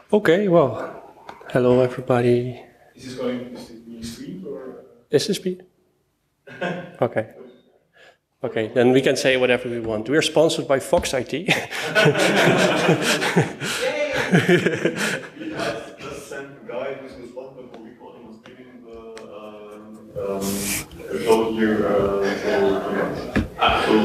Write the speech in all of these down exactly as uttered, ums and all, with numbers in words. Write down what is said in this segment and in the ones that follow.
Okay, well, hello everybody. Is this going, is it being streamed or? Is this be? Okay. Okay, then we can say whatever we want. We are sponsored by Fox I T. Just sent a guy who's responsible for recording and streaming the um, show here. Uh, so,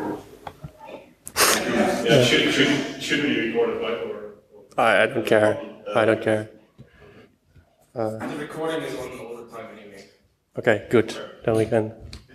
yeah, should, should, should be recorded, right? Or, or I, I don't care. I don't care. Uh, the recording is on all the time anyway. okay, good. Then we can.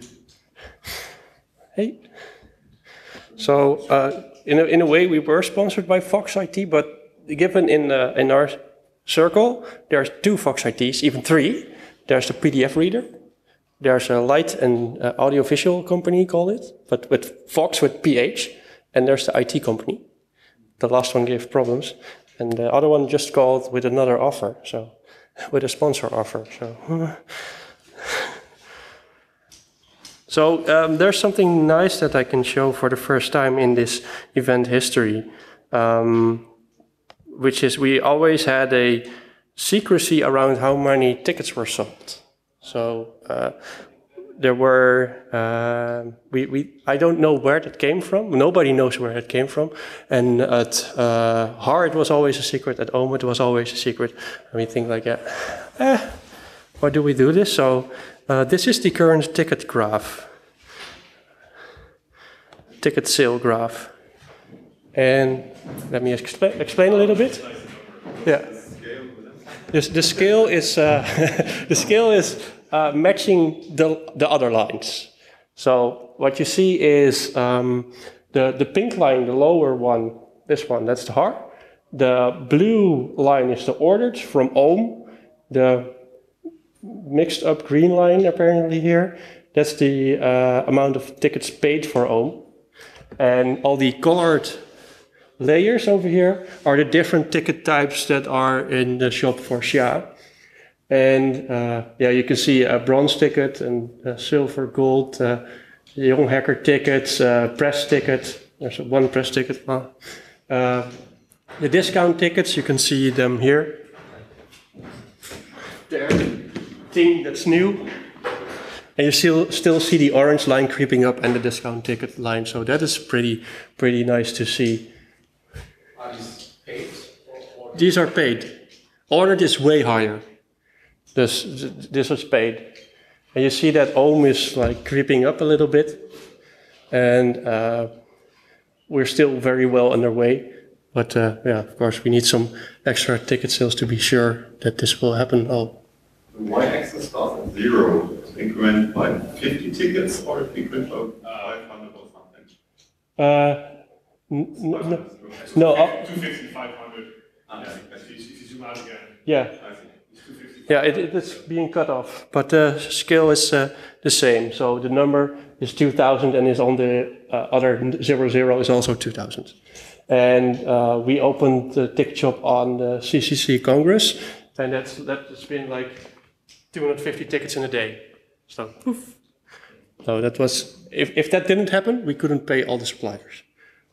Hey. So, uh, in a in a way, we were sponsored by Fox I T, but given in uh, in our circle, there's two Fox I Ts, even three. There's the P D F reader. There's a light and uh, audiovisual company, call it, but with Fox with P H, and there's the I T company. The last one gave problems, and the other one just called with another offer, so with a sponsor offer. So, so um, there's something nice that I can show for the first time in this event history, um, which is we always had a secrecy around how many tickets were sold. So uh, there were, uh, we, we, I don't know where that came from. Nobody knows where it came from. And at uh, H A R it was always a secret. At O M it was always a secret. And we think like, yeah, eh, why do we do this? So uh, this is the current ticket graph, ticket sale graph. And let me expl explain a little bit. Yeah. This, the scale is uh, the scale is uh, matching the the other lines. So what you see is um, the the pink line, the lower one, this one, that's the H A R. The blue line is the ordered from O M. The mixed up green line apparently here, that's the uh, amount of tickets paid for O M. And all the colored layers over here are the different ticket types that are in the shop for S H A. And uh, yeah, you can see a bronze ticket and a silver, gold, uh, young hacker tickets, uh, press ticket. There's one press ticket. Uh, the discount tickets, you can see them here. There, thing that's new. And you still still see the orange line creeping up and the discount ticket line. So that is pretty pretty nice to see. Are these paid? Or These are paid. Ordered is way higher. This this was paid, and you see that O M is like creeping up a little bit, and uh, we're still very well underway. But uh, yeah, of course, we need some extra ticket sales to be sure that this will happen. Oh, the y-axis starts at zero. Increment by fifty tickets or increment by five hundred or something. Uh, no, no. Uh, two fifty, five hundred. Ah, yeah. If you, if you zoom out again. Yeah. Yeah, it, it is being cut off, but the scale is uh, the same. So the number is two thousand and is on the uh, other zero zero is also two thousand. And uh, we opened the ticket shop on the C C C Congress, and that's that's been like two hundred fifty tickets in a day. So, poof. So that was, if, if that didn't happen, we couldn't pay all the suppliers.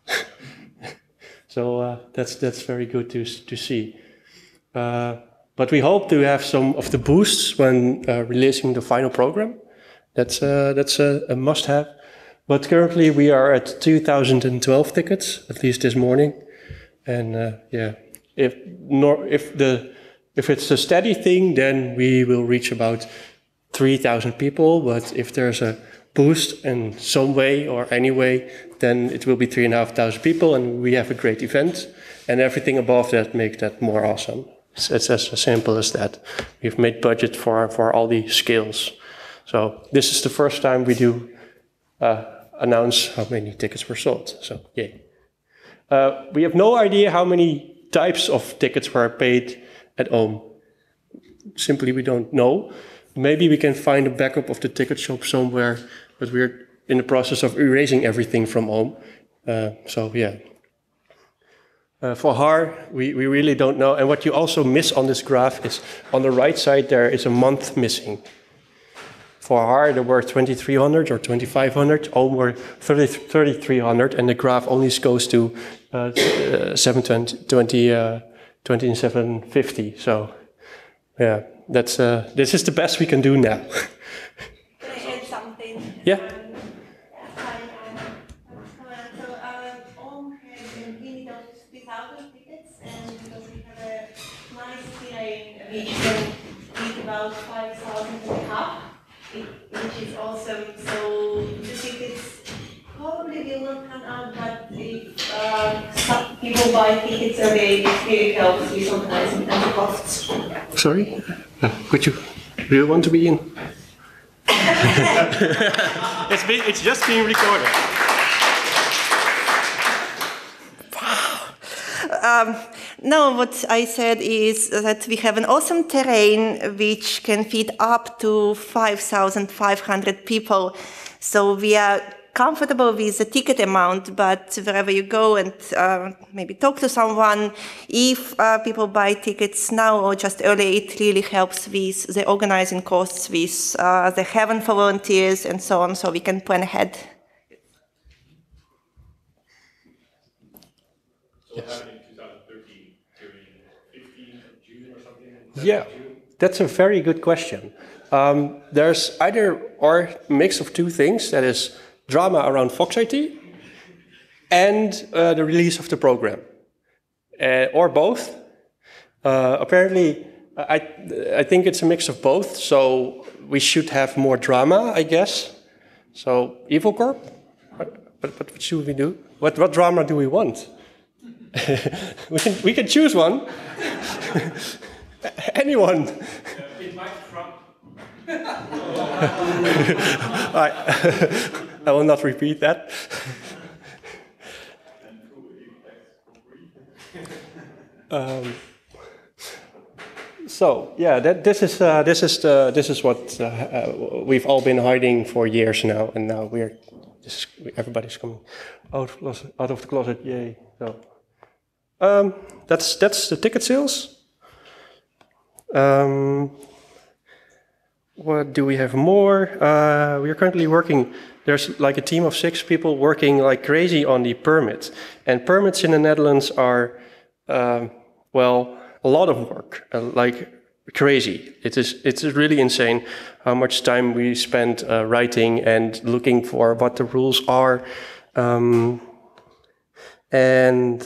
So uh, that's that's very good to to see. Uh, But we hope to have some of the boosts when uh, releasing the final program. That's, uh, that's a, a must-have. But currently we are at two thousand twelve tickets, at least this morning. And uh, yeah, if nor if the if it's a steady thing, then we will reach about three thousand people. But if there's a boost in some way or any way, then it will be three and a half thousand people, and we have a great event. And everything above that makes that more awesome. It's as simple as that. We've made budget for, for all the scales. So this is the first time we do uh, announce how many tickets were sold. So yay. Uh, we have no idea how many types of tickets were paid at O M. Simply we don't know. Maybe we can find a backup of the ticket shop somewhere, but we're in the process of erasing everything from O M. Uh, so yeah. Uh, for H A R, we, we really don't know. And what you also miss on this graph is on the right side there is a month missing. For H A R there were twenty-three hundred or twenty-five hundred, O M were thirty-three hundred, and the graph only goes to uh, uh, seven twenty twenty-seven fifty. So yeah, that's uh, this is the best we can do now. Can I add something? Yeah. Um, hi, um, so uh, Om had a limit of three thousand tickets, and because we have a nice terrain which can fit about five thousand and a half, which is awesome. So the tickets probably will not come out, but if uh, some people buy tickets early, it really helps with organizing and the costs. Sorry, uh, could you? Do you want to be in? it's been, it's just being recorded. Um, no, what I said is that we have an awesome terrain which can fit up to five thousand five hundred people. So we are comfortable with the ticket amount, but wherever you go and uh, maybe talk to someone, if uh, people buy tickets now or just early, it really helps with the organizing costs, with uh, the heaven for volunteers and so on, so we can plan ahead. So what happened in two thousand thirteen, during fifteenth of June or something? Yeah, that's a very good question. Um, there's either or mix of two things, that is drama around Fox I T and uh, the release of the program, uh, or both. Uh, apparently, I, I think it's a mix of both, so we should have more drama, I guess. So, Evil Corp? But, but what should we do? What, what drama do we want? we, can, we can choose one. Anyone. It might Trump. I, I will not repeat that. um, so yeah, that, this is uh, this is the, this is what uh, uh, we've all been hiding for years now, and now we're this is, everybody's coming out of, closet, out of the closet. Yay! So um, that's that's the ticket sales. Um, what do we have more? Uh, we are currently working. There's like a team of six people working like crazy on the permit. And permits in the Netherlands are, um, well, a lot of work, uh, like crazy. It is, it's really insane how much time we spend uh, writing and looking for what the rules are. Um, and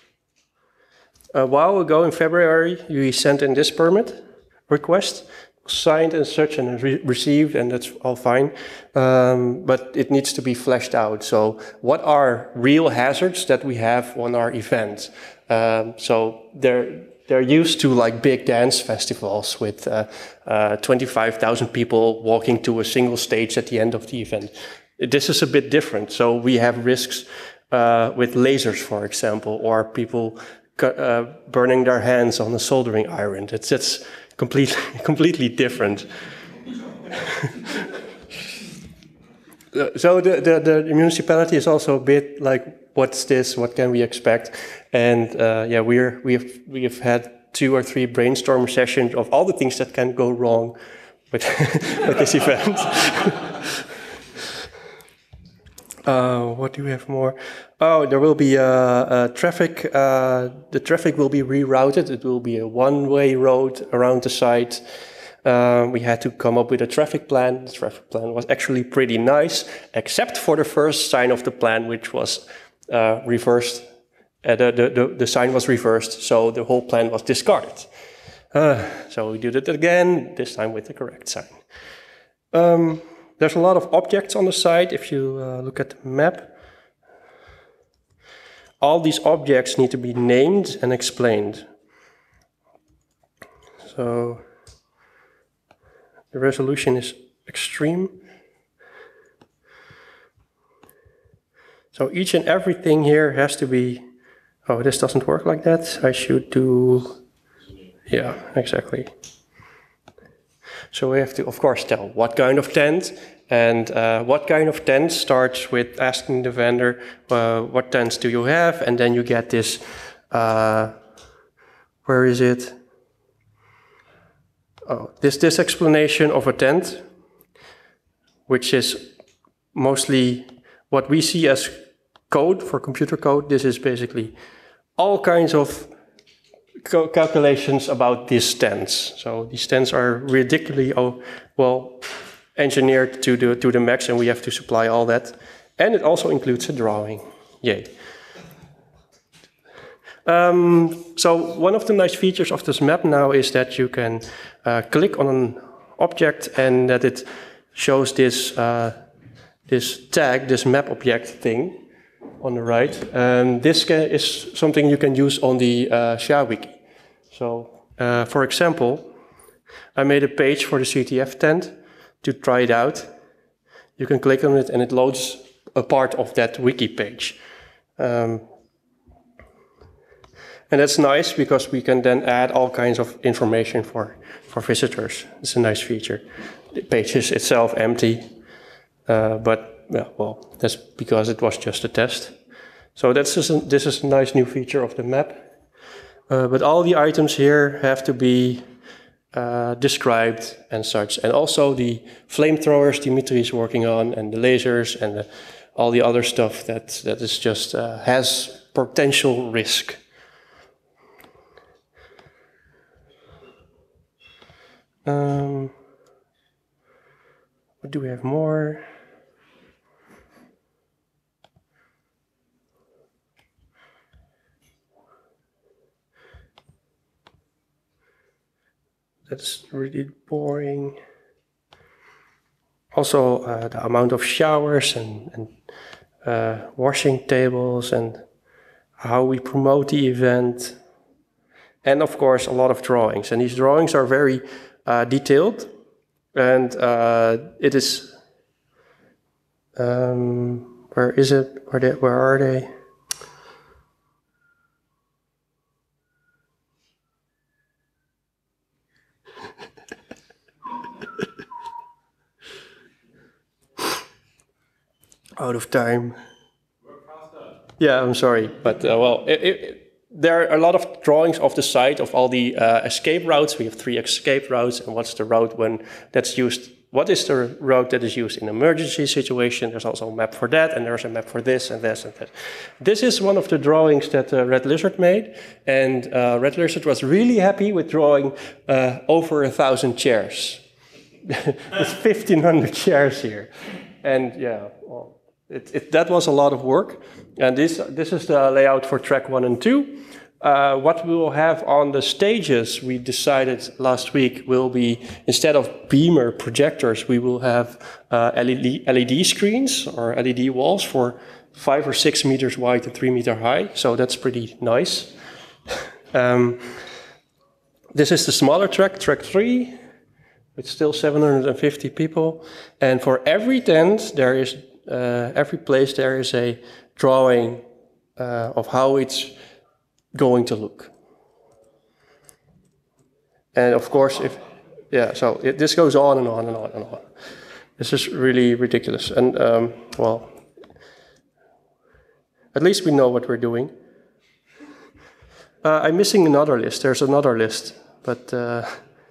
a while ago in February, we sent in this permit request. Signed and such and re received, and that's all fine, um, but it needs to be fleshed out. So what are real hazards that we have on our event? Um, so they're they're used to like big dance festivals with uh, uh, twenty-five thousand people walking to a single stage at the end of the event. This is a bit different. So we have risks uh, with lasers, for example, or people uh, burning their hands on a soldering iron. It's it's completely completely different. So the, the the municipality is also a bit like, what's this? What can we expect? And uh, yeah, we're we have we have had two or three brainstorm sessions of all the things that can go wrong with, with this event. Uh, what do we have more? Oh, there will be a, a traffic. Uh, the traffic will be rerouted. It will be a one-way road around the site. Uh, we had to come up with a traffic plan. The traffic plan was actually pretty nice, except for the first sign of the plan, which was uh, reversed. Uh, the, the, the, the sign was reversed, so the whole plan was discarded. Uh, so we did it again, this time with the correct sign. Um, There's a lot of objects on the site. If you uh, look at the map, all these objects need to be named and explained. So the resolution is extreme. So each and everything here has to be, oh, this doesn't work like that. I should do, yeah, exactly. So we have to, of course, tell what kind of tent, and uh, what kind of tent starts with asking the vendor, uh, what tents do you have? And then you get this, uh, where is it? Oh, this, this explanation of a tent, which is mostly what we see as code for computer code. This is basically all kinds of cal calculations about these stands. So these stands are ridiculously oh, well engineered to the to the max, and we have to supply all that. And it also includes a drawing. Yay! Um, so one of the nice features of this map now is that you can uh, click on an object and that it shows this uh, this tag, this map object thing on the right. Um, this can, is something you can use on the uh, S H A wiki. So, uh, for example, I made a page for the C T F tent to try it out. You can click on it and it loads a part of that wiki page. Um, and that's nice because we can then add all kinds of information for, for visitors. It's a nice feature. The page is itself empty, uh, but yeah, well, that's because it was just a test. So that's just a, this is a nice new feature of the map. Uh, but all the items here have to be uh, described and such. And also the flamethrowers Dimitri is working on, and the lasers, and the, all the other stuff that, that is just uh, has potential risk. Um, what do we have more? That's really boring. Also, uh, the amount of showers and, and uh, washing tables and how we promote the event. And of course, a lot of drawings. And these drawings are very uh, detailed. And uh, it is, um, where is it? Where, they, where are they? Out of time. Yeah, I'm sorry, but uh, well, it, it, there are a lot of drawings of the site of all the uh, escape routes. We have three escape routes, and what's the route when that's used? What is the route that is used in an emergency situation? There's also a map for that, and there's a map for this and this and that. This is one of the drawings that uh, Red Lizard made, and uh, Red Lizard was really happy with drawing uh, over a thousand chairs. There's fifteen hundred chairs here, and yeah, well. It, it, that was a lot of work, and this, this is the layout for track one and two. Uh, what we will have on the stages, we decided last week, will be, instead of beamer projectors, we will have uh, L E D, L E D screens or L E D walls for five or six meters wide and three meter high, so that's pretty nice. um, this is the smaller track, track three, with still seven hundred fifty people, and for every tent there is Uh, every place there is a drawing uh, of how it's going to look. And of course, if, yeah, so it, this goes on and on and on and on. This is really ridiculous. And, um, well, at least we know what we're doing. Uh, I'm missing another list. There's another list, but uh,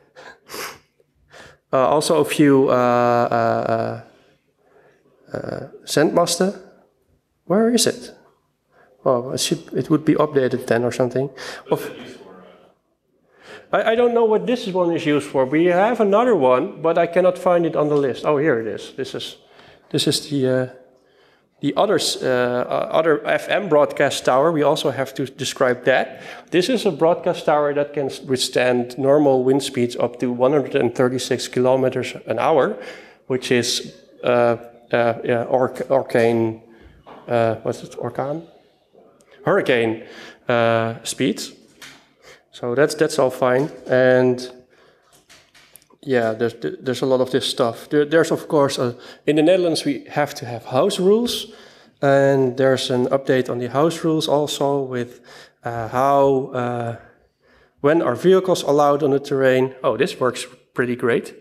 uh, also a few uh, uh, Uh, Sandmaster, where is it? Oh, it, should, it would be updated then or something. Of, I, I don't know what this one is used for. We have another one, but I cannot find it on the list. Oh, here it is. This is this is the uh, the others, uh, other F M broadcast tower. We also have to describe that. This is a broadcast tower that can withstand normal wind speeds up to one hundred thirty-six kilometers an hour, which is uh, Uh, yeah, or, orcane, uh, what's it, orcan? Hurricane uh, speeds. So that's that's all fine. And yeah, there's there's a lot of this stuff. There, there's of course, a, in the Netherlands we have to have house rules, and there's an update on the house rules also with uh, how, uh, when are vehicles allowed on the terrain. Oh, this works pretty great.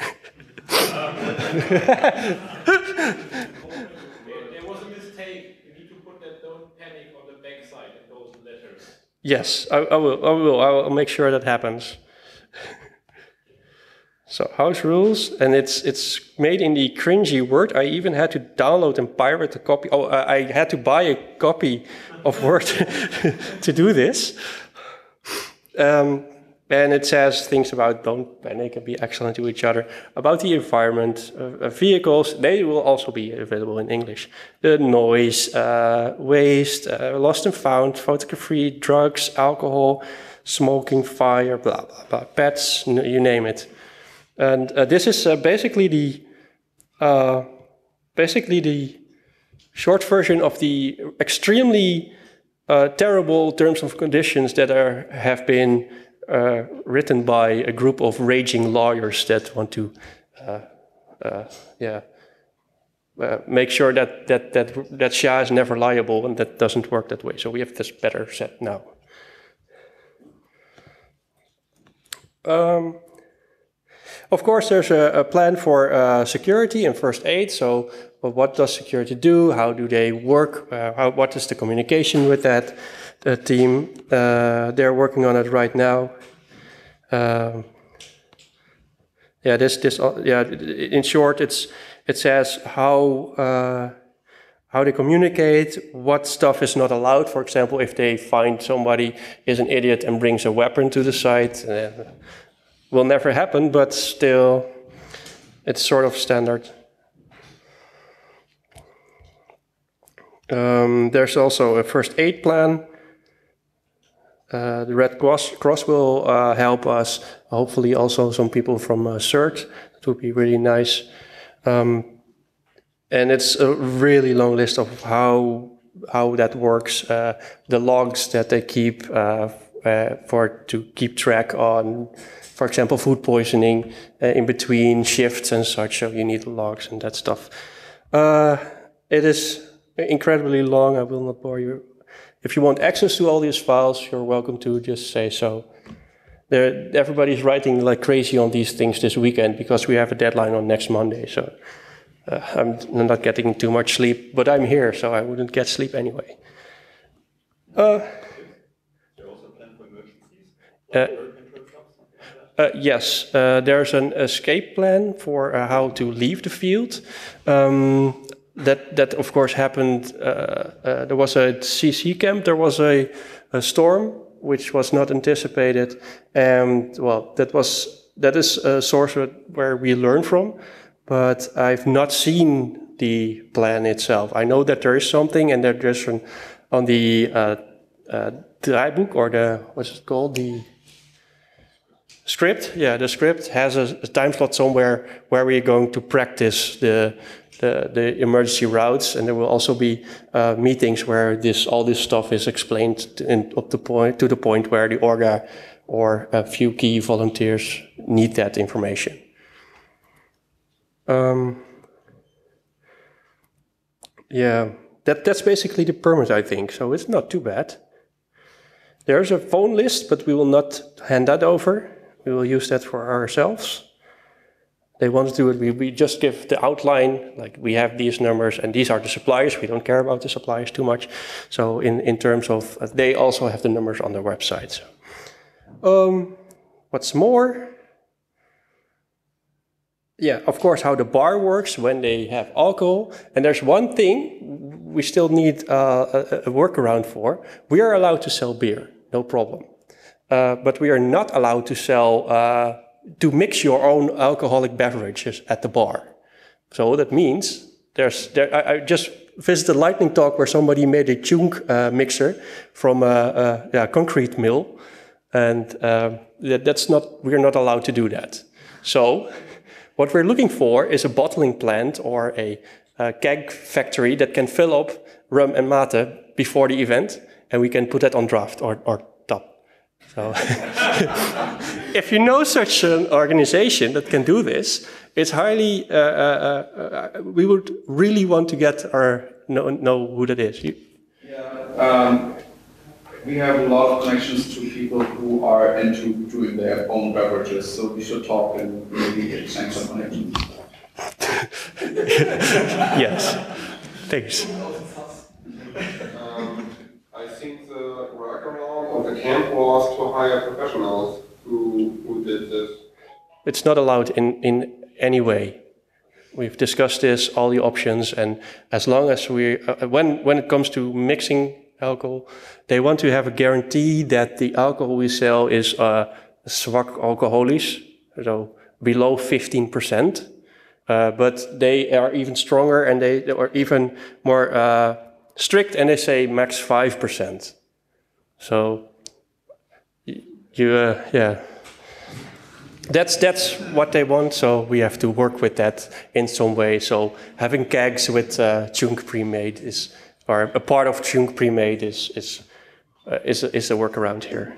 There was a mistake. You need to put that "don't panic" on the back side in those letters. Yes, I, I will. I will. I will make sure that happens. So house rules, and it's it's made in the cringy Word. I even had to download and pirate a copy. Oh, I had to buy a copy of Word to do this. Um, and it says things about don't panic and be excellent to each other. About the environment, uh, vehicles, they will also be available in English. The noise, uh, waste, uh, lost and found, photography, drugs, alcohol, smoking, fire, blah, blah, blah, pets, you name it. And uh, this is uh, basically the uh, basically the short version of the extremely uh, terrible terms and conditions that are have been uh, written by a group of raging lawyers that want to, uh, uh, yeah, uh, make sure that that that that S H A is never liable, and that doesn't work that way. So we have this better set now. Um, Of course, there's a, a plan for uh, security and first aid. So, well, what does security do? How do they work? Uh, how, what is the communication with that uh, team? Uh, they're working on it right now. Um, yeah, this, this, uh, yeah. In short, it's it says how uh, how they communicate, what stuff is not allowed. For example, if they find somebody is an idiot and brings a weapon to the site. Uh, Will never happen, but still, it's sort of standard. Um, there's also a first aid plan. Uh, the Red Cross, Cross will uh, help us. Hopefully, also some people from uh, CERT. That would be really nice. Um, and it's a really long list of how how that works. Uh, the logs that they keep uh, uh, for to keep track on. For example, food poisoning uh, in between shifts and such, so you need logs and that stuff. Uh, it is incredibly long, I will not bore you. If you want access to all these files, you're welcome to just say so. There, everybody's writing like crazy on these things this weekend because we have a deadline on next Monday, so uh, I'm not getting too much sleep, but I'm here, so I wouldn't get sleep anyway. Uh, There also a plan for emergencies? uh, Uh, yes, uh, there's an escape plan for uh, how to leave the field. Um, that, that of course happened, uh, uh, there was a C C camp, there was a, a storm which was not anticipated. And well, that was that is a source where we learn from, but I've not seen the plan itself. I know that there is something, and that there's an, on the uh, uh, draaiboek, or the, what's it called, the script, yeah, the script has a, a time slot somewhere where we're going to practice the the, the emergency routes, and there will also be uh, meetings where this all this stuff is explained to, in, up the point to the point where the Orga or a few key volunteers need that information. Um, yeah, that that's basically the permit, I think. So it's not too bad. There's a phone list, but we will not hand that over. We will use that for ourselves. They want to do it, we, we just give the outline, like we have these numbers and these are the suppliers. We don't care about the suppliers too much. So in, in terms of, uh, they also have the numbers on their website. Um, what's more? Yeah, of course, how the bar works when they have alcohol. And there's one thing we still need uh, a, a workaround for. We are allowed to sell beer, no problem. Uh, but we are not allowed to sell, uh, to mix your own alcoholic beverages at the bar. So that means there's, there, I, I just visited a lightning talk where somebody made a chunk uh, mixer from a, a yeah, concrete mill. And uh, that, that's not, we're not allowed to do that. So what we're looking for is a bottling plant or a, a keg factory that can fill up rum and mate before the event, and we can put that on draft or, or top. So if you know such an organization that can do this, it's highly, uh, uh, uh, we would really want to get our, know, know who that is. You? Yeah, um, we have a lot of connections to people who are into doing their own beverages, so we should talk and maybe exchange some connections. Yes, thanks. Um, I think the workaround of the camp was to hire professionals who, who did this. It's not allowed in, in any way. We've discussed this, all the options, and as long as we, uh, when, when it comes to mixing alcohol. They want to have a guarantee that the alcohol we sell is uh, zwak alcoholisch, so below fifteen percent. Uh, but they are even stronger and they, they are even more uh, strict, and they say max five percent. So, you, uh, yeah. That's, that's what they want, so we have to work with that in some way. So having kegs with uh, chunk pre-made is, or a part of chunk pre-made is, is, uh, is, a, is a workaround here.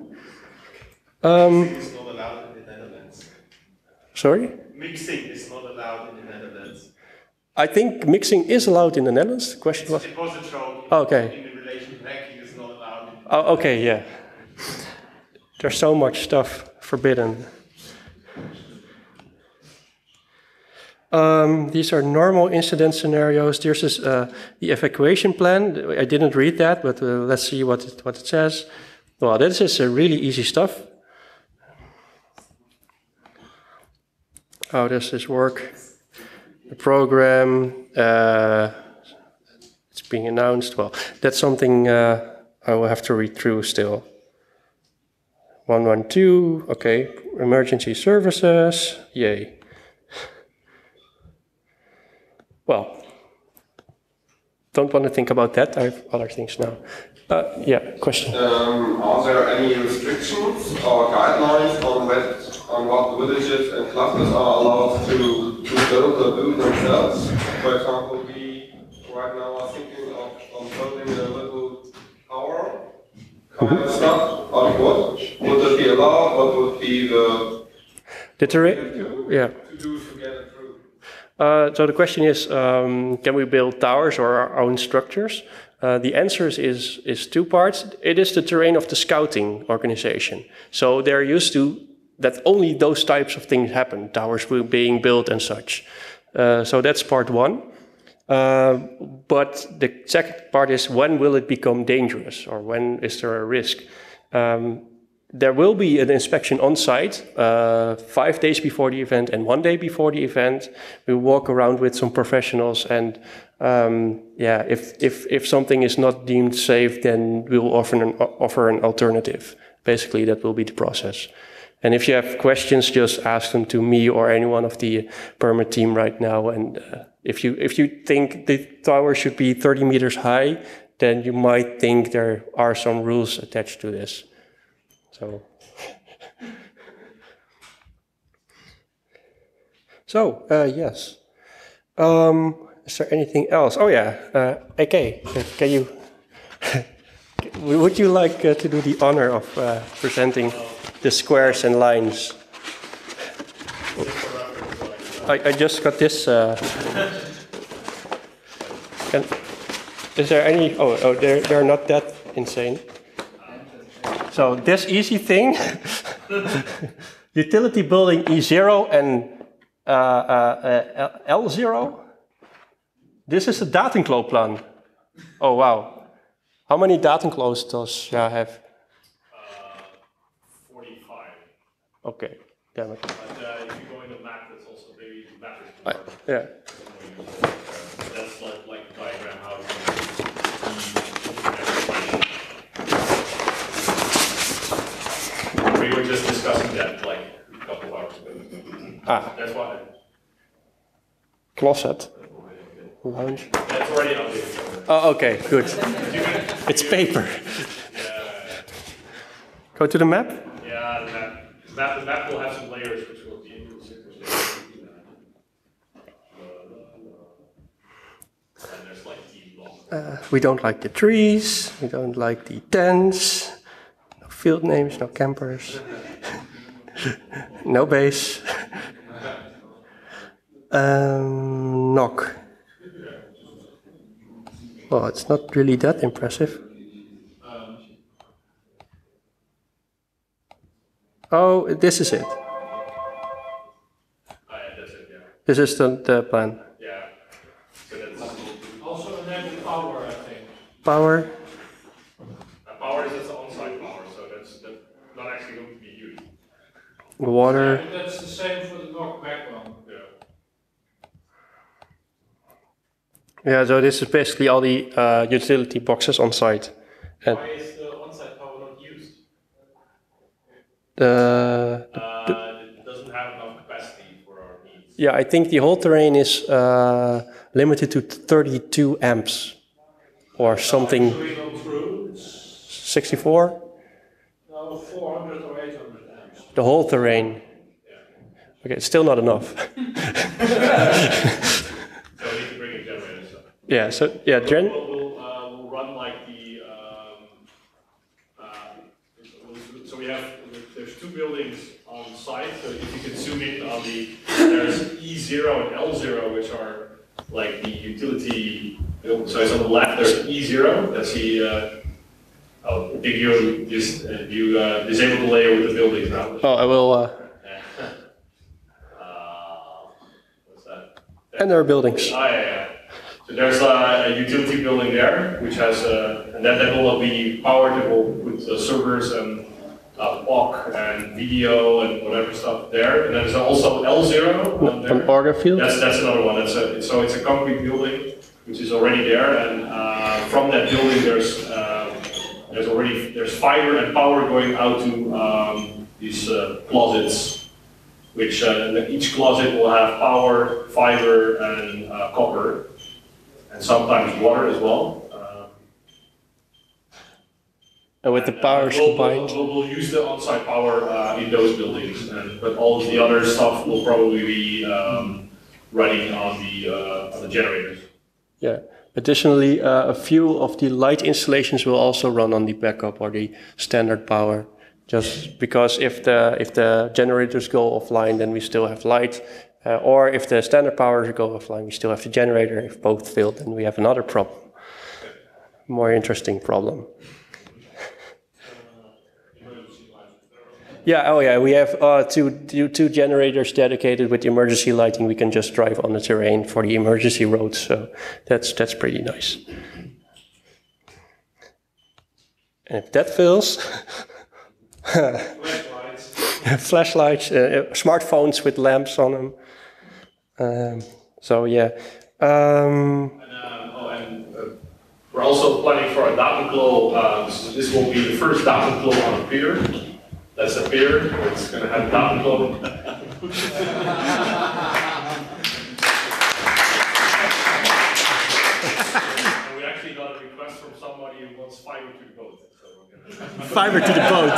Um, Mixing is not allowed in the Netherlands. Sorry? Mixing is not allowed in the Netherlands. I think mixing is allowed in the Netherlands. The question was... It was a joke. Oh, okay. In the relation to hacking is not allowed. In Oh, okay, yeah. There's so much stuff forbidden. Um, these are normal incident scenarios. There's this, uh, the evacuation plan. I didn't read that, but uh, let's see what it, what it says. Well, this is uh, really easy stuff. How does this work? The program, uh, it's being announced. Well, that's something uh, I will have to read through still. one one two, okay, emergency services, yay. Well, don't want to think about that. I have other things now. Uh, yeah, question. Um, are there any restrictions or guidelines on what, on what villages and clusters are allowed to, to build or build themselves? For example, we right now are thinking of, of building a little tower kind of stuff out of wood. Would it be allowed? What would be the The terrain, yeah. to do to get it through? Uh, so the question is, um, can we build towers or our own structures? Uh, the answer is, is two parts. It is the terrain of the scouting organization. So they're used to that only those types of things happen, towers being built and such. Uh, so that's part one. Uh, but the second part is, when will it become dangerous, or when is there a risk? Um, There will be an inspection on site uh, five days before the event and one day before the event. We walk around with some professionals, and um, yeah, if, if, if something is not deemed safe, then we'll offer an, offer an alternative. Basically, that will be the process. And if you have questions, just ask them to me or anyone of the permit team right now. And uh, if you, if you think the tower should be thirty meters high, then you might think there are some rules attached to this. So, so uh, yes. Um, is there anything else? Oh yeah, uh, okay. Can you? Would you like uh, to do the honor of uh, presenting the squares and lines? I, I just got this. Uh, can, is there any? Oh, oh, they're they're not that insane. So this easy thing, utility building E zero and uh, uh, uh, L zero. This is the datenklopplan. Oh wow. How many datenkloos does S H A have? Uh, forty-five. Okay, damn it. But uh, if you go in the map, it's also maybe the map is I, more. yeah. That's like, like the diagram how it's We were just discussing that like a couple of hours ago. Ah. That's why. Closet. Lounge. That's already updated. Oh, okay, good. It's paper. Yeah. Go to the map. Yeah, the map. The map, the map will have some layers which will be in and there's like deep long. Uh, we don't like the trees. We don't like the tents. No field names. No campers. No base. um, knock. Well, it's not really that impressive. Oh, this is it. Oh, yeah, that's it, yeah. This is the, the plan. Yeah. So that's also enable power, I think. Power. Uh, power is just on-site power, so that's, that's not actually going to be used. Water. Yeah, that's the same for the knock background. Yeah. Yeah, so this is basically all the uh, utility boxes on site. And why is the on-site power not used? the, the, Uh, it doesn't have enough capacity for our needs. yeah, I think the whole terrain is uh, limited to thirty-two amps or something. Actually not true. It's sixty-four? no four hundred or eight hundred amps. The whole terrain. Okay, it's still not enough. So we need to bring a generator. So. Yeah, so yeah, gen. We'll, we'll, uh, we'll run like the. Um, uh, so we have there's two buildings on site. So if you can zoom in on the there's E zero and L zero, which are like the utility. So it's on the left. There's E zero. That's the. Uh, oh, if you just uh, you uh, disable the layer with the buildings now. Oh, I will. Uh, And there are buildings. Oh, yeah, yeah. So there's a, a utility building there, which has, uh, and that, that will be powered. It will put uh, servers and uh, P O C and video and whatever stuff there. And there's also L zero on there. An Orga field? That's, that's another one. That's a, so it's a concrete building, which is already there. And uh, from that building, there's uh, there's already there's fiber and power going out to um, these uh, closets. Which uh, each closet will have power, fiber, and uh, copper, and sometimes water as well. Um, and with and, the powers uh, we'll, combined? We'll, we'll use the on-site power uh, in those buildings, and, but all of the other stuff will probably be um, running on the, uh, on the generators. Yeah. Additionally, uh, a few of the light installations will also run on the backup or the standard power. Just because if the if the generators go offline, then we still have light, uh, or if the standard powers go offline, we still have the generator. If both fail, then we have another problem, more interesting problem. Yeah, oh yeah, we have uh, two, two two generators dedicated with emergency lighting. We can just drive on the terrain for the emergency roads, so that's that's pretty nice. And if that fails. Flashlights. Flashlights, uh, smartphones with lamps on them. Um, so yeah. Um, and, uh, oh, and uh, we're also planning for a data glow. Uh, so this will be the first data glow on a pier. That's a pier. It's going to have data glow. And we actually got a request from somebody who wants fiber to the boat. Fiber to the boat.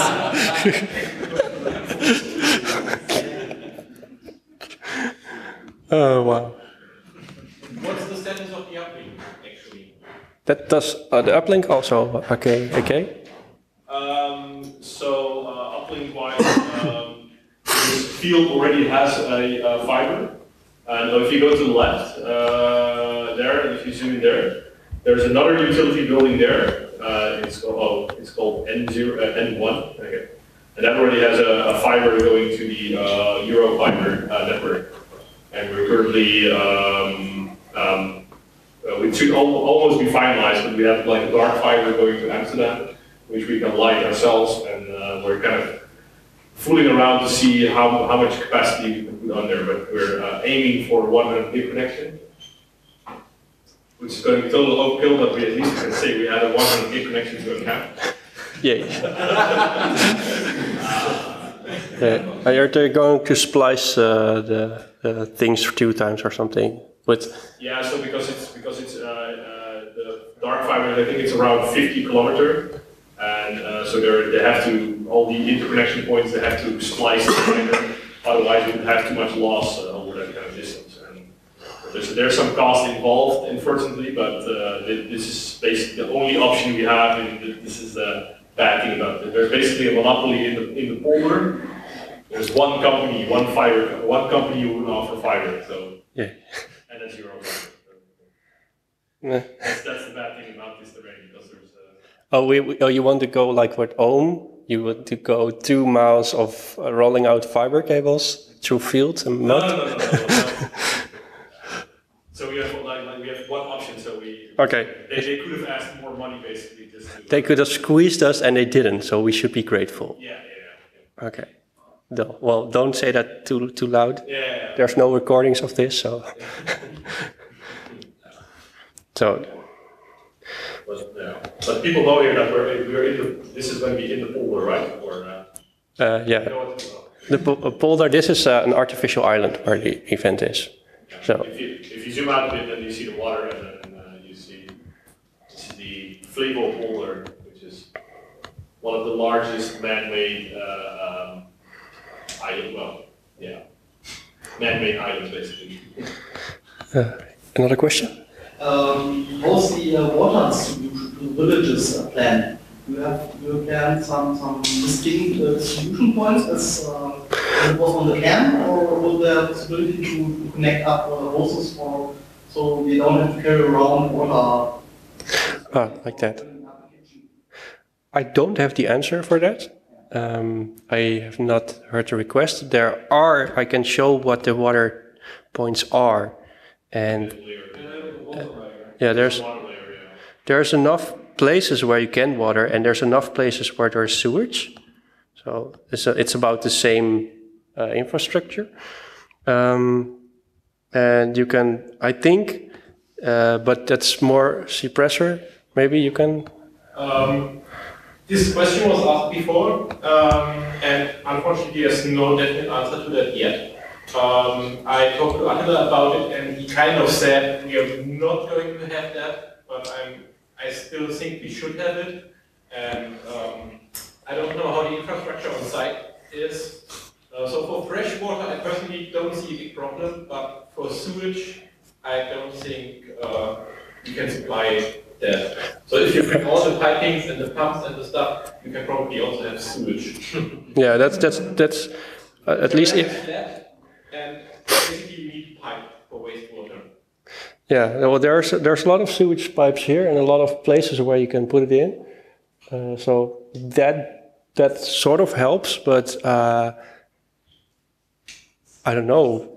Oh wow! What's the status of the uplink, actually? That does uh, the uplink also. Okay, okay. Um, so uh, uplink-wise, um, this field already has a, a fiber, and if you go to the left uh, there, if you zoom in there, there's another utility building there. Uh, it's called oh, it's called N zero, uh, N one, okay. And that already has a, a fiber going to the uh, Eurofiber uh, network, and we're currently um, um, uh, it should al almost be finalized, but we have like a dark fiber going to Amsterdam, which we can light ourselves, and uh, we're kind of fooling around to see how how much capacity we can put on there, but we're uh, aiming for one hundred gig connection. Which is going to be total overkill, but we at least can say we had a one hundred gig connection to a camp. Yay. uh, are they going to splice uh, the, the things two times or something? But yeah, so because it's because it's uh, uh, the dark fiber, I think it's around fifty kilometer, and uh, so they they have to all the interconnection points they have to splice together. Otherwise, we would have too much loss uh, over that kind of distance. There's, there's some cost involved, unfortunately, but uh, this is basically the only option we have. And this is the bad thing about it. There's basically a monopoly in the in the polder. There's one company, one fiber, one company who would offer fiber. So yeah, and that's your fiber. Yeah. That's, that's the bad thing about this terrain because there's. Uh, oh, we, we, oh, you want to go like with Ohm? You want to go two miles of uh, rolling out fiber cables through fields and mud? No, no, no, no, no, no. So we have like, like we have one option. So we okay. They, they could have asked more money basically just. To, they could have squeezed us and they didn't. So we should be grateful. Yeah, yeah, yeah. Okay. No, well, don't say that too too loud. Yeah. yeah, yeah. There's no recordings of this, so. So, but, yeah. But people know here that we're, we're in the, this is when we in the polder, right? Or, uh, uh, yeah. you know what it's about. The po polder, this is uh, an artificial island where the event is. So. If you, if you zoom out a bit, then you see the water, and then uh, you see this is the Flevo polder, which is one of the largest man-made uh, um, island. Well, yeah, man-made islands basically. Uh, another question? Um, how's the uh, water distribution to villages uh, planned? Do you have do you plan some some distinct uh, distribution points as uh, it was on the camp, or will there a possibility to, to connect up uh, hoses for so we don't have to carry around water? Ah, like that. I don't have the answer for that. Um, I have not heard the request. There are, I can show what the water points are, and uh, yeah, there's there's enough places where you can water, and there's enough places where there's sewage. So it's a, it's about the same uh, infrastructure, um, and you can, I think, uh, but that's more suppressor. Maybe you can. Um, this question was asked before, um, and unfortunately, there's no definite answer to that yet. Um, I talked to Attila about it, and he kind of said we are not going to have that, but I'm. I still think we should have it, and um, I don't know how the infrastructure on site is. Uh, so for fresh water, I personally don't see a big problem, but for sewage, I don't think uh, you can supply that. So if you bring all the pipings and the pumps and the stuff, you can probably also have sewage. Yeah, that's that's that's uh, at least if. And basically, you need pipe for wastewater. Yeah, well, there's there's a lot of sewage pipes here and a lot of places where you can put it in. Uh, so that that sort of helps, but uh, I don't know.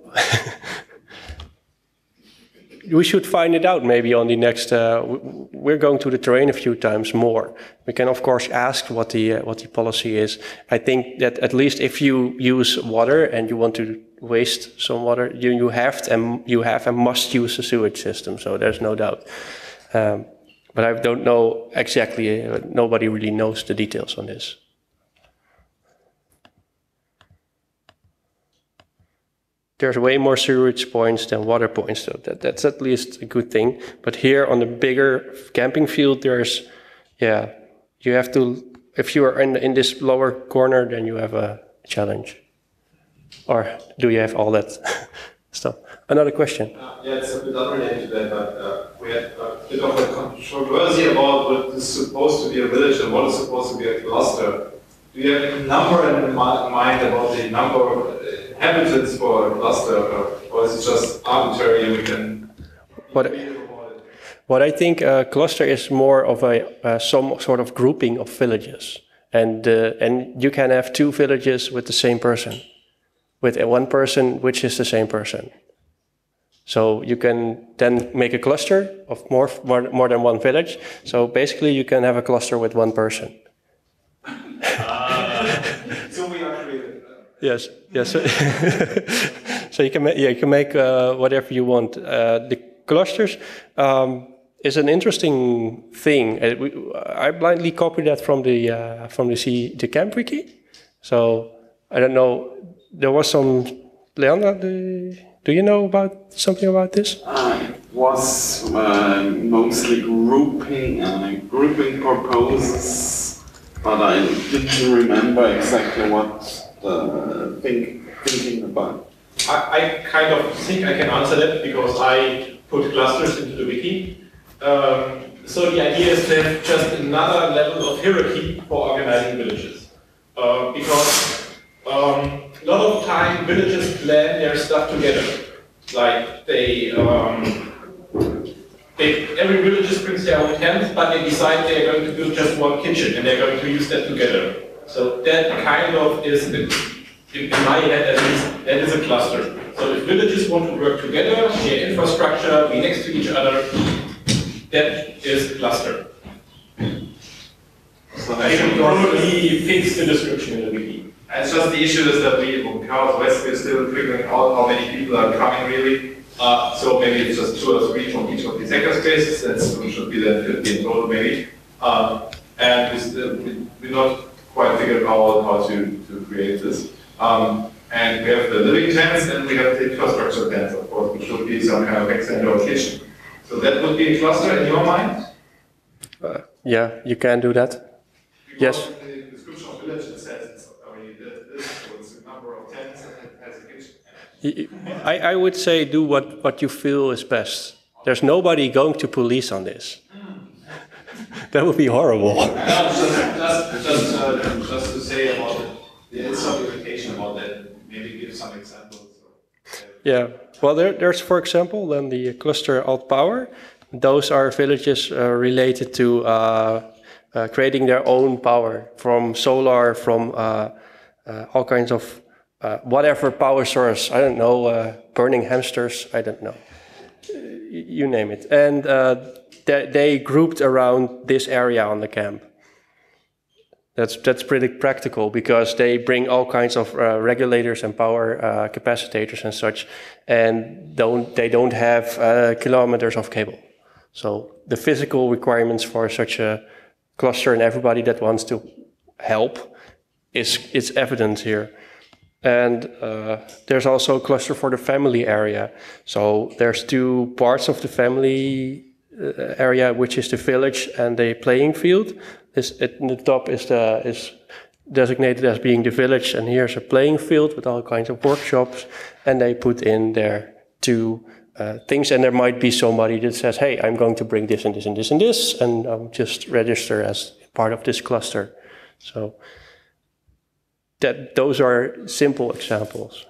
We should find it out maybe on the next. Uh, we're going to the terrain a few times more. We can of course ask what the uh, what the policy is. I think that at least if you use water and you want to waste some water, you you have to, and you have and must use a sewage system. So there's no doubt. Um, but I don't know exactly. Uh, nobody really knows the details on this. There's way more sewage points than water points, so that, that's at least a good thing. But here on the bigger camping field, there's, yeah, you have to, if you are in, in this lower corner, then you have a challenge. Or do you have all that stuff? Another question? Uh, yeah, it's a bit unrelated to that, but uh, we had a bit of a controversy about what is supposed to be a village and what is supposed to be a cluster. Do you have a number in mind about the number of inhabitants for a cluster, or, or is it just arbitrary and we can what, what I think a cluster is more of a uh, some sort of grouping of villages, and uh, and you can have two villages with the same person, with one person which is the same person. So you can then make a cluster of more more, more than one village. So basically you can have a cluster with one person. Uh, so we are creative. Yes, yes. So you can make, yeah, you can make uh, whatever you want. Uh, the clusters um, is an interesting thing. Uh, we, I blindly copied that from the uh, from the C, the camp wiki. So I don't know. There was some. Leandra, do, do you know about something about this? Uh, it was uh, mostly grouping uh, grouping purposes, but I didn't remember exactly what the think, thinking about. I, I kind of think I can answer that because I put clusters into the wiki. Um, so the idea is to have just another level of hierarchy for organizing villages. Uh, because um, a lot of time villages plan their stuff together. Like they, um, they every village brings their own tent, but they decide they're going to build just one kitchen and they're going to use that together. So that kind of is, in my head at least, that is a cluster. So if villages want to work together, share infrastructure, be next to each other, that is a cluster. So I can probably fix the description in the wiki. It's just the issue is that we, in Chaos West, we're still figuring out how many people are coming really. Uh, so maybe it's just two or three from each of these sector spaces. That should be then fifty in total, maybe. Uh, and we still, we, we're not quite figured out how to, to create this. Um, and we have the living tents, and we have the infrastructure tents, of course, which should be some kind of extended or kitchen. So that would be a cluster in your mind? Uh, yeah, you can do that. Because yes. In the description of village, it says it's, I mean, this was the number of tents and it has a kitchen. I, I would say do what, what you feel is best. There's nobody going to police on this. That would be horrible. No, just, just, just, uh, just to say about it, there is some irritation about that. Maybe give some examples. Or, yeah. Well, there, there's, for example, then the cluster Alt Power. Those are villages uh, related to uh, uh, creating their own power from solar, from uh, uh, all kinds of uh, whatever power source. I don't know, uh, burning hamsters. I don't know. Uh, you name it. And uh, they, they grouped around this area on the camp. That's that's pretty practical because they bring all kinds of uh, regulators and power uh, capacitors and such, and don't they don't have uh, kilometers of cable. So the physical requirements for such a cluster and everybody that wants to help is is evident here. And uh, there's also a cluster for the family area. So there's two parts of the family uh, area, which is the village and the playing field. This at the top is the is designated as being the village, and here's a playing field with all kinds of workshops, and they put in their two uh, things, and there might be somebody that says, hey, I'm going to bring this and this and this and this, and um, just register as part of this cluster. So that those are simple examples.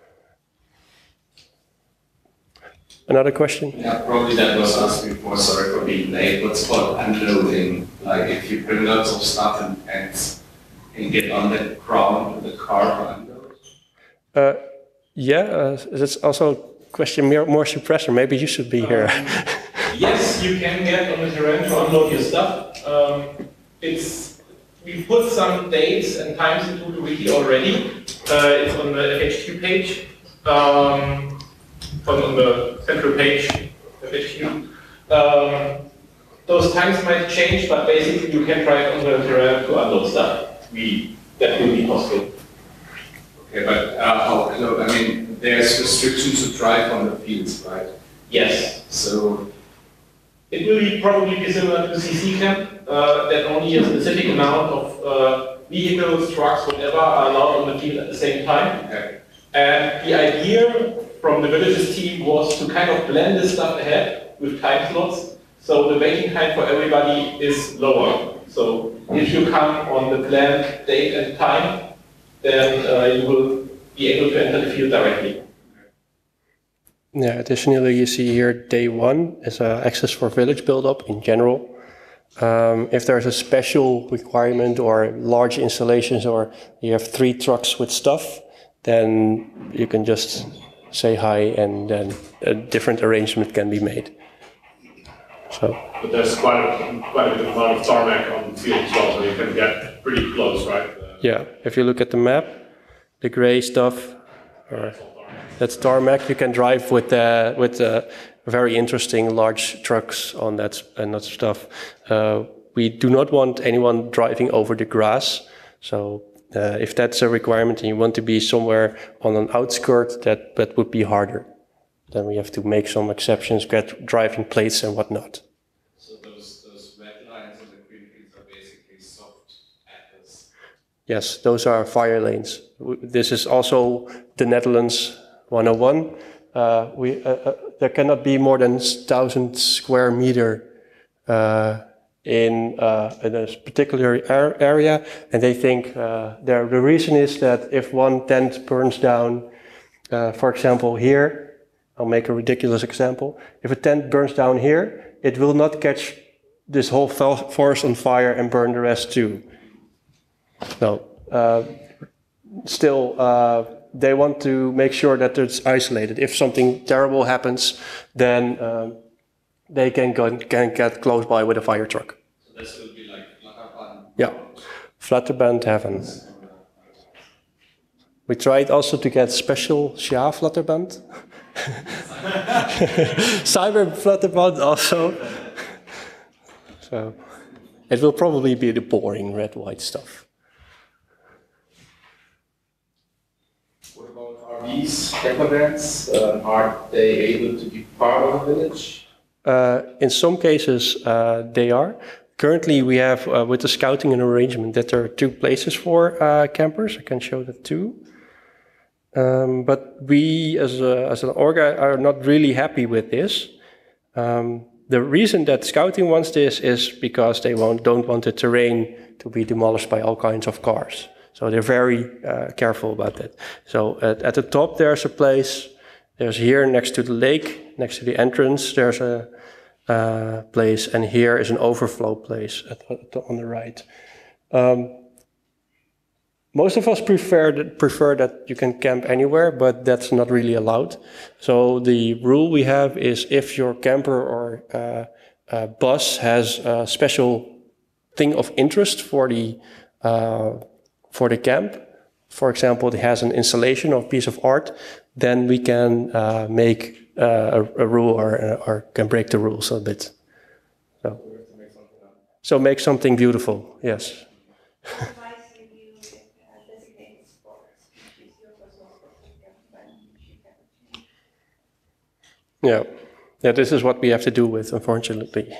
Another question? Yeah, probably that was asked before, sorry for being late. What's called unloading? Like if you bring lots of stuff and packs and get on the ground with the car to unload? Uh, yeah, uh, that's also a question more, more suppressor. Maybe you should be um, here. Yes, you can get on the terrain to unload your stuff. Um, it's we put some dates and times into the wiki already. Uh, it's on the F H Q page. Um, on the central page of H Q. Um, those times might change, but basically you can drive on the terrain to unload stuff. We, that will be possible. Okay, but uh, how close? I mean, there's restrictions to drive on the fields, right? Yes. So it will be probably be similar to the C C camp, uh, that only a specific amount of uh, vehicles, trucks, whatever, are allowed on the field at the same time. Okay. And the idea from the villages team was to kind of blend this stuff ahead with time slots, so the waiting time for everybody is lower. So if you come on the planned date and time, then uh, you will be able to enter the field directly. Yeah, additionally you see here day one is uh, access for village build-up in general. Um, if there's a special requirement or large installations or you have three trucks with stuff, then you can just say hi, and then a different arrangement can be made. So. But there's quite a, quite a bit amount of tarmac on the field as well, so you can get pretty close, right? Uh, yeah, if you look at the map, the gray stuff, or that's tarmac. You can drive with uh, with uh, very interesting large trucks on that and that stuff. Uh, we do not want anyone driving over the grass, so. Uh, if that's a requirement and you want to be somewhere on an outskirt, that, that would be harder. Then we have to make some exceptions, get driving plates and whatnot. So those, those red lines on the green fields are basically soft atlas? Yes, those are fire lanes. This is also the Netherlands one oh one. Uh, we, uh, uh, there cannot be more than one thousand square meter uh, in, uh, in a particular area, and they think uh, the reason is that if one tent burns down, uh, for example here, I'll make a ridiculous example, if a tent burns down here, it will not catch this whole forest on fire and burn the rest too. No, uh, still uh, they want to make sure that it's isolated. If something terrible happens, then um, they can, go, can get close by with a fire truck. So this will be like Flatterband? Yeah, Flatterband heaven. We tried also to get special S H A Flatterband. Cyber Flutterband also. So it will probably be the boring red white stuff. What about R Vs, camper vans? Uh, are they able to be part of a village? Uh, in some cases, uh, they are. Currently, we have, uh, with the scouting, an arrangement that there are two places for uh, campers. I can show that too. Um, but we, as, a, as an Orga, are not really happy with this. Um, the reason that scouting wants this is because they won't, don't want the terrain to be demolished by all kinds of cars. So they're very uh, careful about that. So at, at the top, there's a place. There's here next to the lake, next to the entrance, there's a uh, place, and here is an overflow place at, at, on the right. Um, most of us prefer that, prefer that you can camp anywhere, but that's not really allowed. So the rule we have is if your camper or uh, uh, bus has a special thing of interest for the uh, for the camp, for example, it has an installation or piece of art, then we can uh, make uh, a, a rule or, or can break the rules a bit. So, so make something beautiful, yes. Yeah, yeah, this is what we have to do with, unfortunately.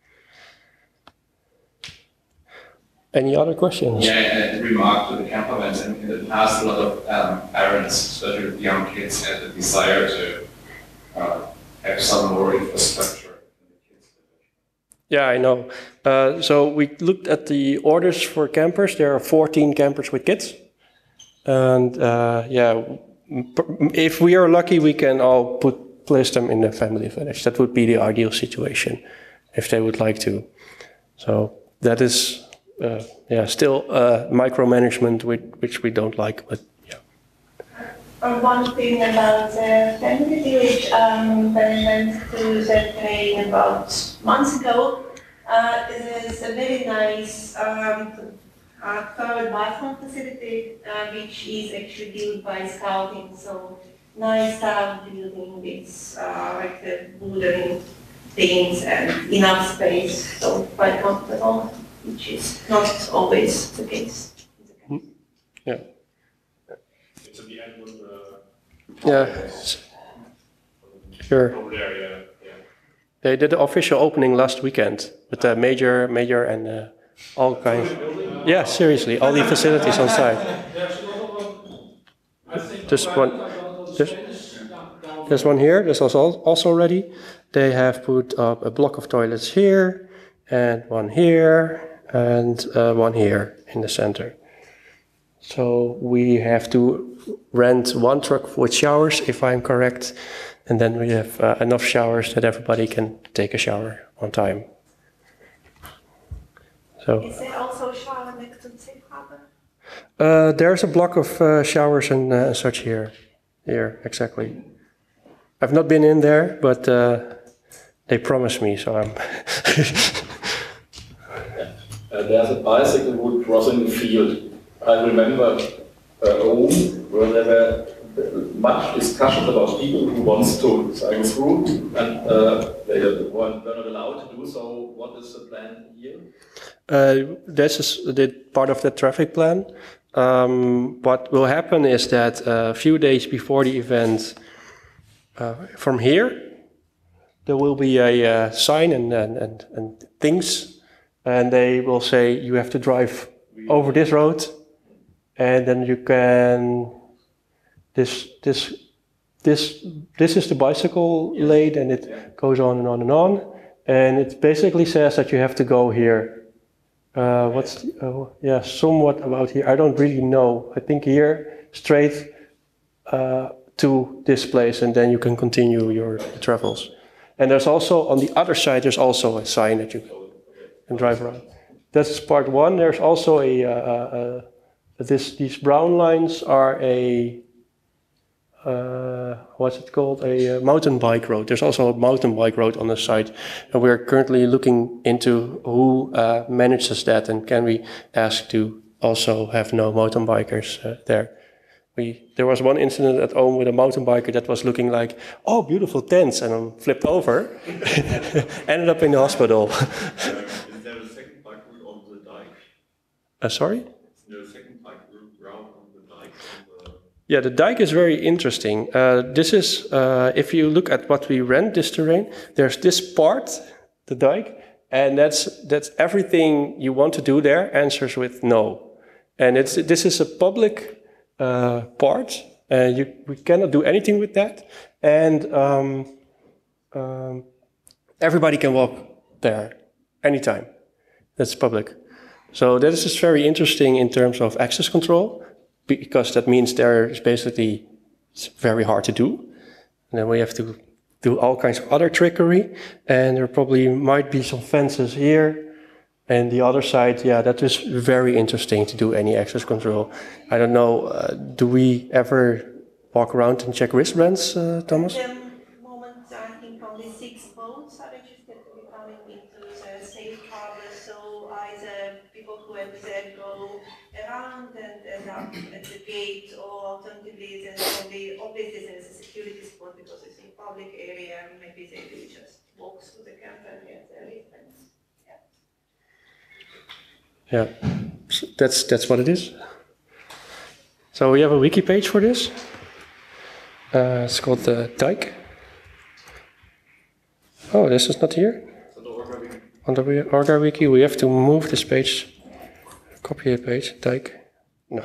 Any other questions? Yeah, a remark to the camper vans. In, in the past, a lot of um, parents, especially with young kids, had the desire to uh, have some more infrastructure. Yeah, I know. Uh, so we looked at the orders for campers. There are fourteen campers with kids. And uh, yeah, if we are lucky, we can all put place them in the family village. That would be the ideal situation, if they would like to. So that is... Uh, yeah, still uh, micromanagement, which, which we don't like, but yeah. Uh, one thing about the family village, um, when I went to the train about months ago, uh, there's a very nice um, uh, third bathroom facility, uh, which is actually built by scouting. So nice uh, building with uh, like the wooden things and enough space, so quite comfortable, which is not always the case. Mm. Yeah. It's at the end with the... Yeah. Sure. Over there, yeah. yeah. They did the official opening last weekend with the major, major and uh, all kinds. Yeah, seriously, all the facilities on site. There's one, there's, there's one here, there's also, also ready. They have put up a block of toilets here, and one here, and uh, one here in the center. So we have to rent one truck with showers, if I'm correct, and then we have uh, enough showers that everybody can take a shower on time. So, is there also a shower next to the safe harbor? Uh, there's a block of uh, showers and uh, such here. Here, exactly. I've not been in there, but uh, they promised me, so I'm... Uh, there's a bicycle route crossing the field. I remember a home where there were much discussions about people who wants to cycle this route, and uh, they were not allowed to do so. What is the plan here? Uh, this is the part of the traffic plan. Um, what will happen is that a few days before the event, uh, from here, there will be a uh, sign and, and, and, and things. And they will say you have to drive over this road, and then you can. This this this this is the bicycle lane, and it goes on and on and on. And it basically says that you have to go here. Uh, what's the, oh, yeah, somewhat about here. I don't really know. I think here straight uh, to this place, and then you can continue your travels. And there's also on the other side. There's also a sign that you and drive around. That's part one. There's also a, uh, uh, this, these brown lines are a, uh, what's it called? A uh, mountain bike road. There's also a mountain bike road on the side. And we're currently looking into who uh, manages that, and can we ask to also have no mountain bikers uh, there. We, there was one incident at home with a mountain biker that was looking like, oh, beautiful tents, and then flipped over, ended up in the hospital. Is there a second bike route on the dike? Uh, sorry? Is there a second bike route on the dike? On the... Yeah, the dike is very interesting. Uh, this is, uh, if you look at what we rent, this terrain, there's this part, the dike, and that's that's everything you want to do there answers with no. And it's this is a public uh, part, and you we cannot do anything with that. And um, um, everybody can walk there anytime. That's public. So that is just very interesting in terms of access control, because that means there is basically it's very hard to do. And then we have to do all kinds of other trickery, and there probably might be some fences here. And the other side, yeah, that is very interesting to do any access control. I don't know, uh, do we ever walk around and check wristbands, uh, Thomas? At the moment, I think only six boats are registered to be coming into the safe harbor, so either people who have said go around and end up at the gate, or alternatively there's only, obviously there's a security spot because it's in public area, and maybe they will just walk through the camp and get their wristbands. Yeah, so that's that's what it is. So we have a wiki page for this. Uh, it's called the dike. Oh, this is not here. On the Orga wiki, we have to move this page. Copy a page, dike. No.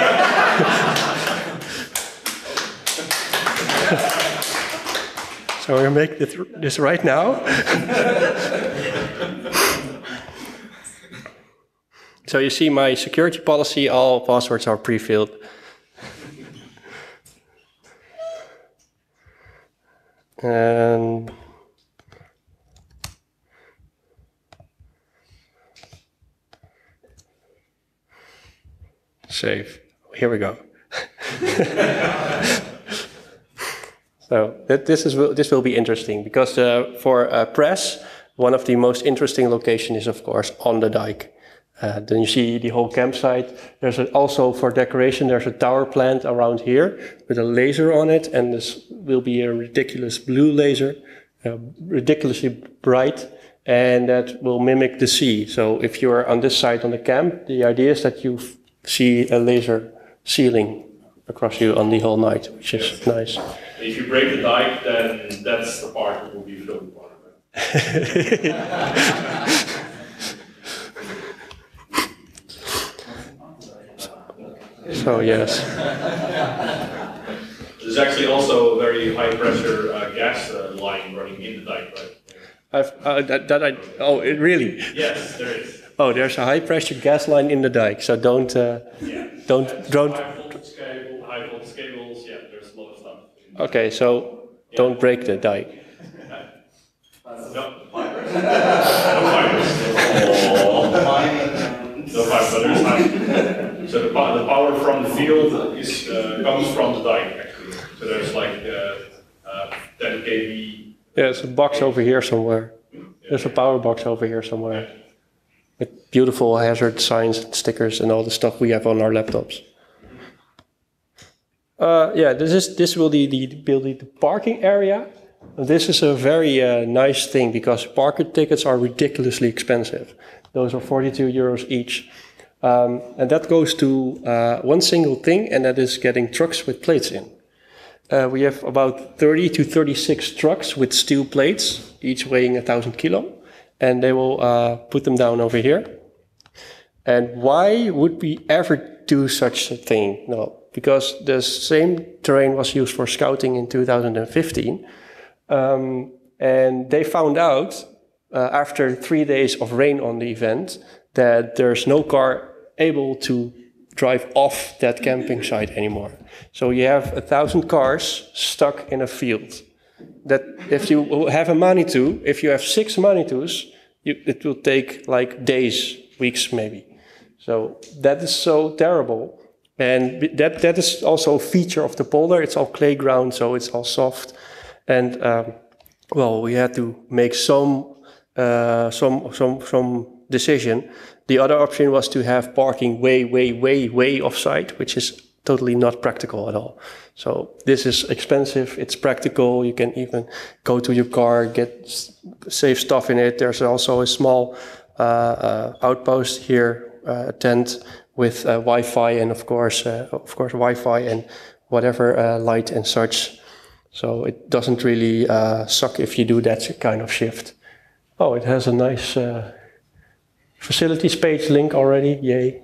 So we'll make this, this right now. So you see my security policy, all passwords are pre-filled. And save. Here we go. So that, this is this will be interesting because uh, for uh, press, one of the most interesting locations is of course on the dike. Uh, then you see the whole campsite. There's a, also for decoration, there's a tower plant around here with a laser on it, and this will be a ridiculous blue laser, uh, ridiculously bright, and that will mimic the sea. So if you're on this side on the camp, the idea is that you see a laser ceiling across you on the whole night, which is yes. Nice. If you break the dike, then that's the part that will be filmed part of it. So yes. There's actually also a very high pressure uh, gas uh, line running in the dike, right? I've, uh, that, that I, oh, it really? Yes, there is. Oh, there's a high pressure gas line in the dike, so don't, uh, yeah. don't, yeah, don't. High voltage cable, high voltage cables, yeah, there's a lot of stuff. Okay, so yeah. Don't break the dike. No fibers. No fibers. No fibers, but there's high. So the, the power from the field is, uh, comes from the dike, actually. So there's like uh, uh, ten K V. Yeah, there's a box over here somewhere. Yeah. There's a power box over here somewhere. Yeah. With beautiful hazard signs and stickers and all the stuff we have on our laptops. Uh, yeah, this is this will be the, the, the parking area. This is a very uh, nice thing because parking tickets are ridiculously expensive. Those are forty-two euros each. Um, and that goes to uh, one single thing, and that is getting trucks with plates in. Uh, we have about thirty to thirty-six trucks with steel plates, each weighing a thousand kilo, and they will uh, put them down over here. And why would we ever do such a thing? No, because the same terrain was used for scouting in two thousand fifteen, um, and they found out uh, after three days of rain on the event that there's no car able to drive off that camping site anymore. So you have a thousand cars stuck in a field. That if you have a Manitou, if you have six Manitous, you, it will take like days, weeks maybe. So that is so terrible. And that, that is also a feature of the polder. It's all clay ground, so it's all soft. And um, well, we had to make some, uh, some, some, some decision. The other option was to have parking way, way, way, way offsite, which is totally not practical at all. So this is expensive, it's practical, you can even go to your car, get save stuff in it. There's also a small uh, uh, outpost here, uh, a tent with uh, Wi-Fi and of course, uh, of course Wi-Fi and whatever uh, light and such. So it doesn't really uh, suck if you do that kind of shift. Oh, it has a nice uh, facilities page link already, yay.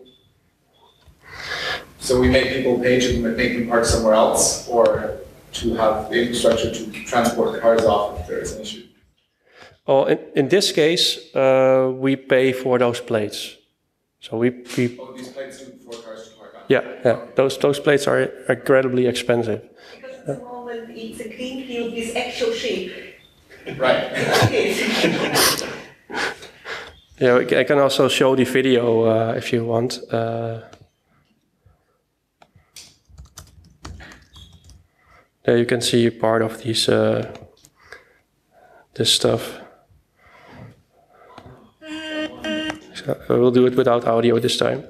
So we make people pay to make them park somewhere else, or to have the infrastructure to transport cars off if there is an issue? Oh, in, in this case, uh, we pay for those plates. So we, we Oh, these plates do for cars to park on? Yeah, yeah. Those those plates are incredibly expensive. Because at the moment it's a green field with actual shape. Right. Yeah, I can also show the video uh, if you want. Uh, there you can see part of these uh, this stuff. So I will do it without audio this time.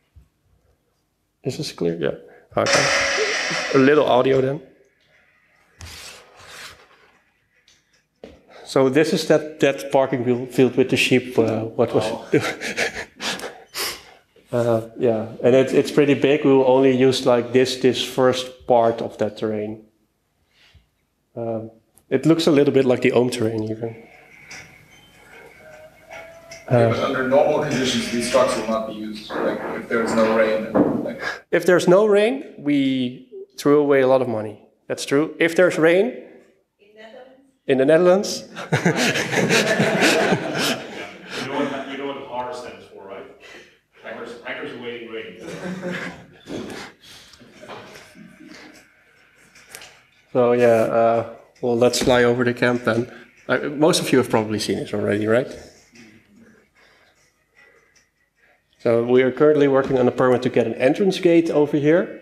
Is this clear? Yeah. Okay. A little audio then. So this is that, that parking field with the sheep. Uh, what was it? uh, yeah, and it, it's pretty big. We will only use like this this first part of that terrain. Um, it looks a little bit like the Ohm terrain even. Okay, but under normal conditions, these trucks will not be used. Like if there is no rain. Like... If there's no rain, we threw away a lot of money. That's true. If there's rain, in the Netherlands. You know what, you know what H A R stands for, right? Hackers, hackers awaiting rain. So yeah, uh, well, let's fly over the camp then. Uh, most of you have probably seen it already, right? So we are currently working on a permit to get an entrance gate over here.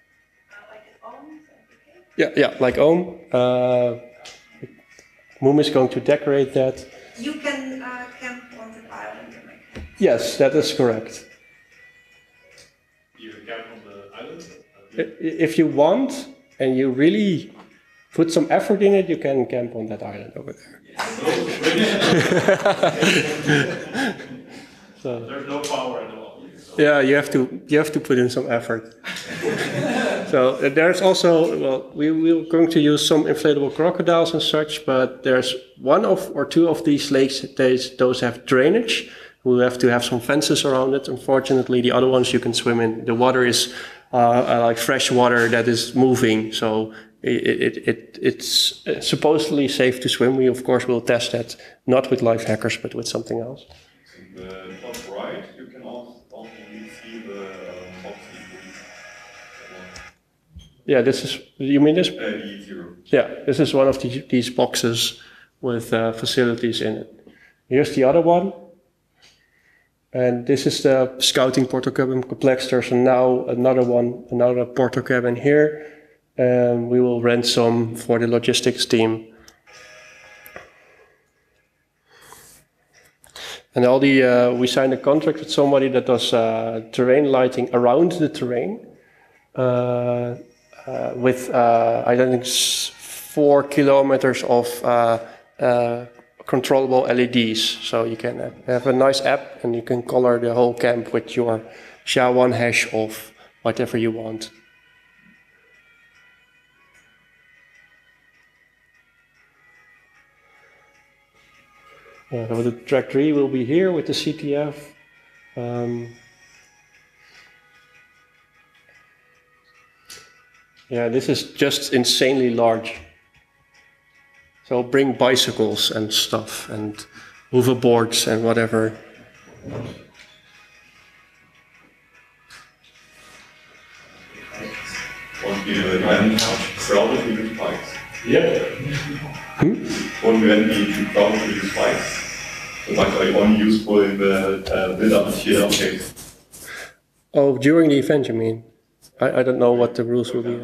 Yeah, yeah, like Ohm. Uh, Moom is going to decorate that. You can uh, camp on the island. Yes, that is correct. You can camp on the island? If you want, and you really put some effort in it, you can camp on that island over there. So, there's no power at all. So. Yeah, you have to you have to put in some effort. So uh, there's also, well, we we're going to use some inflatable crocodiles and such, but there's one of or two of these lakes, they, those have drainage. We have to have some fences around it. Unfortunately, the other ones you can swim in. The water is uh, uh, like fresh water that is moving, so it, it, it it's supposedly safe to swim. We of course will test that, not with live hackers, but with something else. In the top right, you can also, also see the um, boxy breeze. Yeah, this is, you mean this? Uh, the zero. Yeah, this is one of the, these boxes with uh, facilities in it. Here's the other one. And this is the scouting portal cabin complex. There's now another one, another portal cabin here. And we will rent some for the logistics team. And all the, uh, we signed a contract with somebody that does uh, terrain lighting around the terrain. Uh, uh, with, uh, I think, four kilometers of uh, uh, controllable L E Ds. So you can have a nice app and you can color the whole camp with your S H A one hash of whatever you want. Yeah, so the track three will be here with the C T F. Um, yeah, this is just insanely large. So bring bicycles and stuff and hoverboards and whatever. Und wir werden crowded with bikes. Yeah. Hmm? Und wir werden die crowded with bikes. The bikes are only useful in the uh, build-up of the updates. Oh, during the event, you mean? I, I don't know what the rules will be.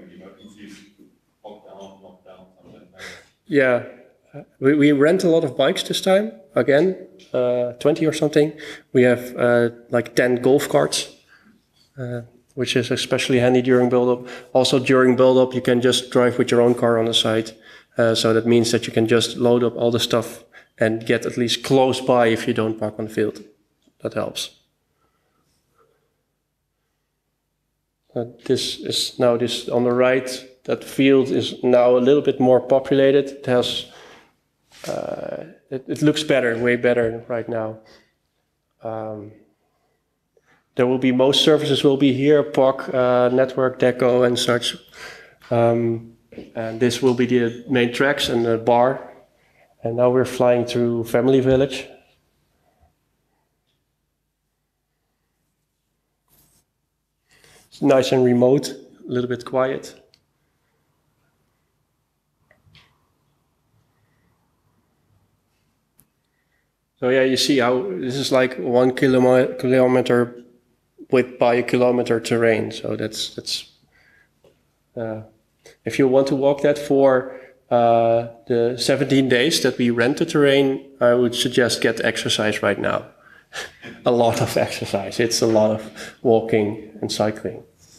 Yeah, we, we rent a lot of bikes this time, again, uh, twenty or something. We have uh, like ten golf carts. Uh, which is especially handy during build-up. Also during build-up, you can just drive with your own car on the site. Uh, so that means that you can just load up all the stuff and get at least close by if you don't park on the field. That helps. Uh, this is now this on the right. That field is now a little bit more populated. It has, uh, it, it looks better, way better right now. Um, there will be, most services will be here, P O C, uh, network, deco and such. Um, and this will be the main tracks and the bar. And now we're flying through Family Village. It's nice and remote, a little bit quiet. So yeah, you see how this is like one kilome kilometer width by a kilometer terrain. So that's that's. Uh, if you want to walk that for uh, the seventeen days that we rent the terrain, I would suggest get exercise right now. A lot of exercise. It's a lot of walking and cycling.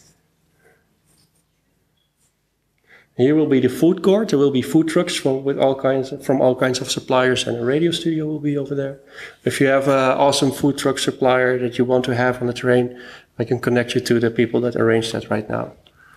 Here will be the food court. There will be food trucks from with all kinds of, from all kinds of suppliers, and a radio studio will be over there. If you have an awesome food truck supplier that you want to have on the terrain, I can connect you to the people that arrange that right now.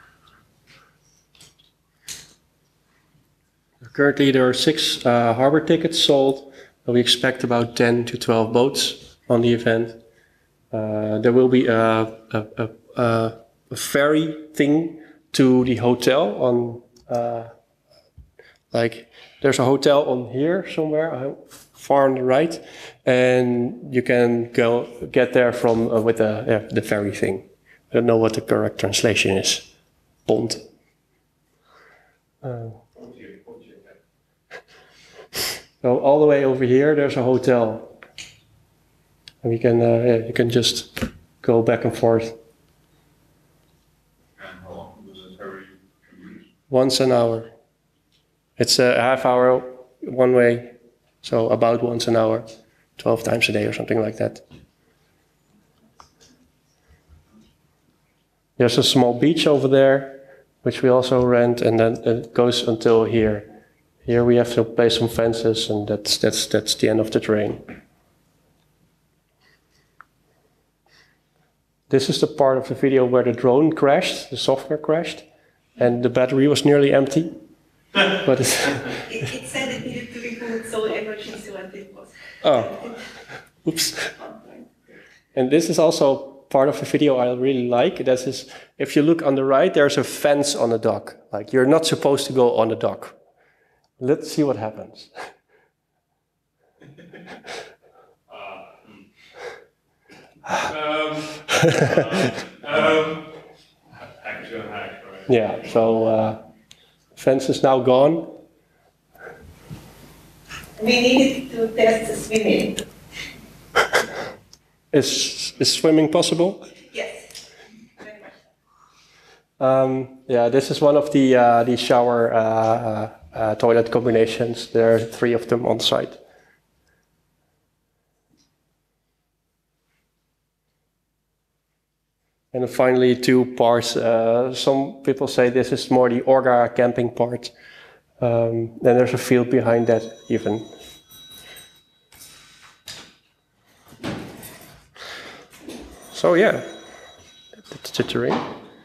Currently, there are six uh, harbor tickets sold. We expect about ten to twelve boats on the event. Uh, there will be a, a, a, a ferry thing to the hotel on. Uh, like there's a hotel on here somewhere, uh, far on the right, and you can go get there from uh, with the yeah, the ferry thing. I don't know what the correct translation is. Pond. Uh, so all the way over here, there's a hotel, and you can uh, yeah, you can just go back and forth. Once an hour. It's a half hour one way, so about once an hour, twelve times a day or something like that. There's a small beach over there, which we also rent, and then it goes until here. Here we have to place some fences, and that's that's that's the end of the terrain. This is the part of the video where the drone crashed, the software crashed. And the battery was nearly empty. But it's it, it said it needed to reboot, so emergency went it was. Oh, oops. And this is also part of the video I really like. That is, if you look on the right, there's a fence on the dock. Like you're not supposed to go on the dock. Let's see what happens. um, uh, um, hack to hack. Yeah, so uh, fence is now gone. We needed to test the swimming. Is is swimming possible? Yes, very much. Um, yeah, this is one of the uh, the shower uh, uh, uh, toilet combinations. There are three of them on site. And finally, two parts. Uh, some people say this is more the Orga camping part. Um, then there's a field behind that even. So yeah, that's the terrain.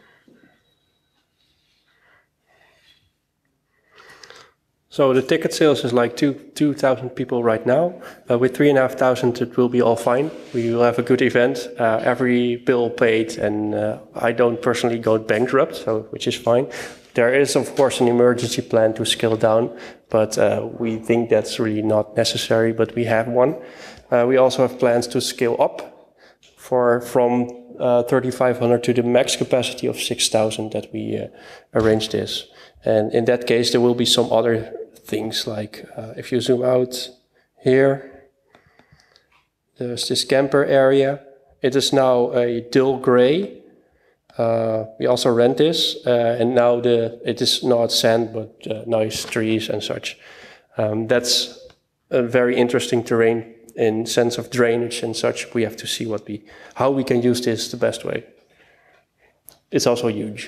So the ticket sales is like two two thousand people right now. Uh, with three and a half thousand, it will be all fine. We will have a good event. Uh, every bill paid, and uh, I don't personally go bankrupt, so which is fine. There is of course an emergency plan to scale down, but uh, we think that's really not necessary. But we have one. Uh, we also have plans to scale up for from uh, thirty-five hundred to the max capacity of six thousand that we uh, arranged this. And in that case, there will be some other things like uh, if you zoom out here, there's this camper area. It is now a dull gray. Uh, we also rent this, uh, and now the it is not sand but uh, nice trees and such. Um, that's a very interesting terrain in sense of drainage and such. We have to see what we how we can use this the best way. it's also huge.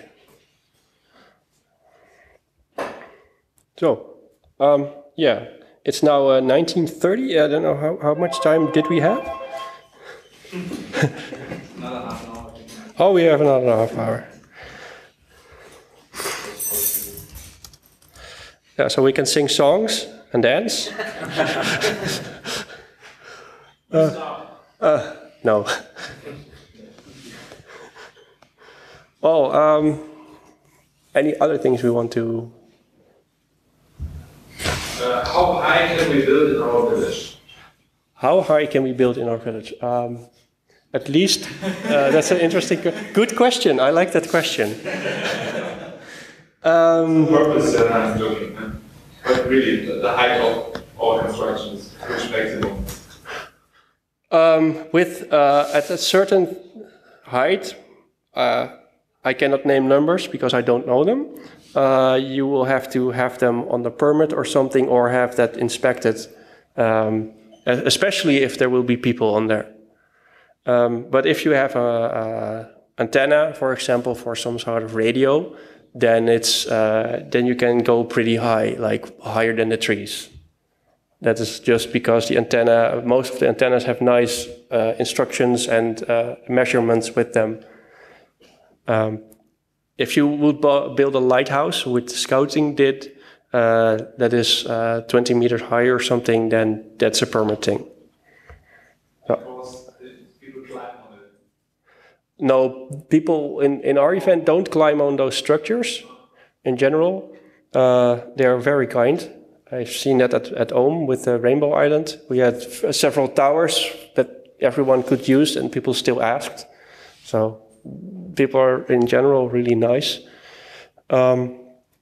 So, um, yeah, it's now uh, nineteen thirty. I don't know how, how much time did we have? Another half an hour. Oh, we have another half hour. Yeah, so we can sing songs and dance. uh, uh, no. Well, um, any other things we want to? Uh, how high can we build in our village? How high can we build in our village? Um, at least, uh, that's an interesting, good question. I like that question. um, Purpose that I'm looking at. But really, the, the height of all constructions, which maximum? Um, with uh, at a certain height, uh, I cannot name numbers because I don't know them. Uh, you will have to have them on the permit or something, or have that inspected, um, especially if there will be people on there. Um, but if you have a, a antenna, for example, for some sort of radio, then it's uh, then you can go pretty high, like higher than the trees. That is just because the antenna, most of the antennas have nice uh, instructions and uh, measurements with them. Um, if you would build a lighthouse, which Scouting did, uh, that is uh, twenty meters high or something, then that's a permit thing. Because people climb on it. No, people in, in our event don't climb on those structures in general. Uh, they are very kind. I've seen that at, at Ohm with the Rainbow Island. We had f several towers that everyone could use and people still asked. So people are in general really nice. Um,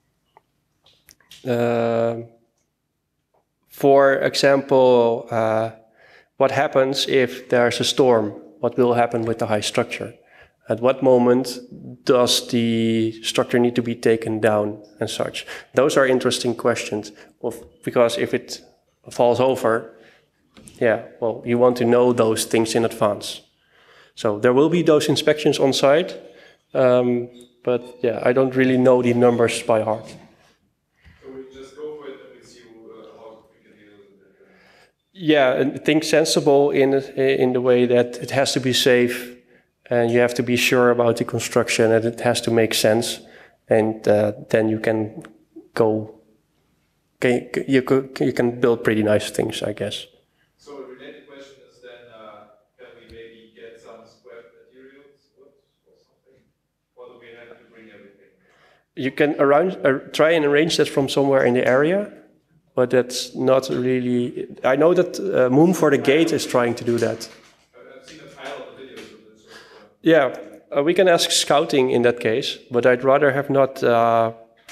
uh, for example, uh, what happens if there's a storm? What will happen with the high structure? At what moment does the structure need to be taken down and such? Those are interesting questions, of, because if it falls over, yeah, well, you want to know those things in advance. So there will be those inspections on site, um, but yeah, I don't really know the numbers by heart. So we just go for it and we see uh, how we can deal with it. Yeah, and think sensible in, in the way that it has to be safe. And you have to be sure about the construction, and it has to make sense. And uh, then you can go, can, you, could, you can build pretty nice things, I guess. So a related question is then, uh, can we maybe get some scrap materials or something? Or do we have to bring everything? You can arrange, uh, try and arrange that from somewhere in the area, but that's not really... I know that uh, Moon for the Gate is trying to do that. Yeah, uh, we can ask Scouting in that case, but I'd rather have not. Uh,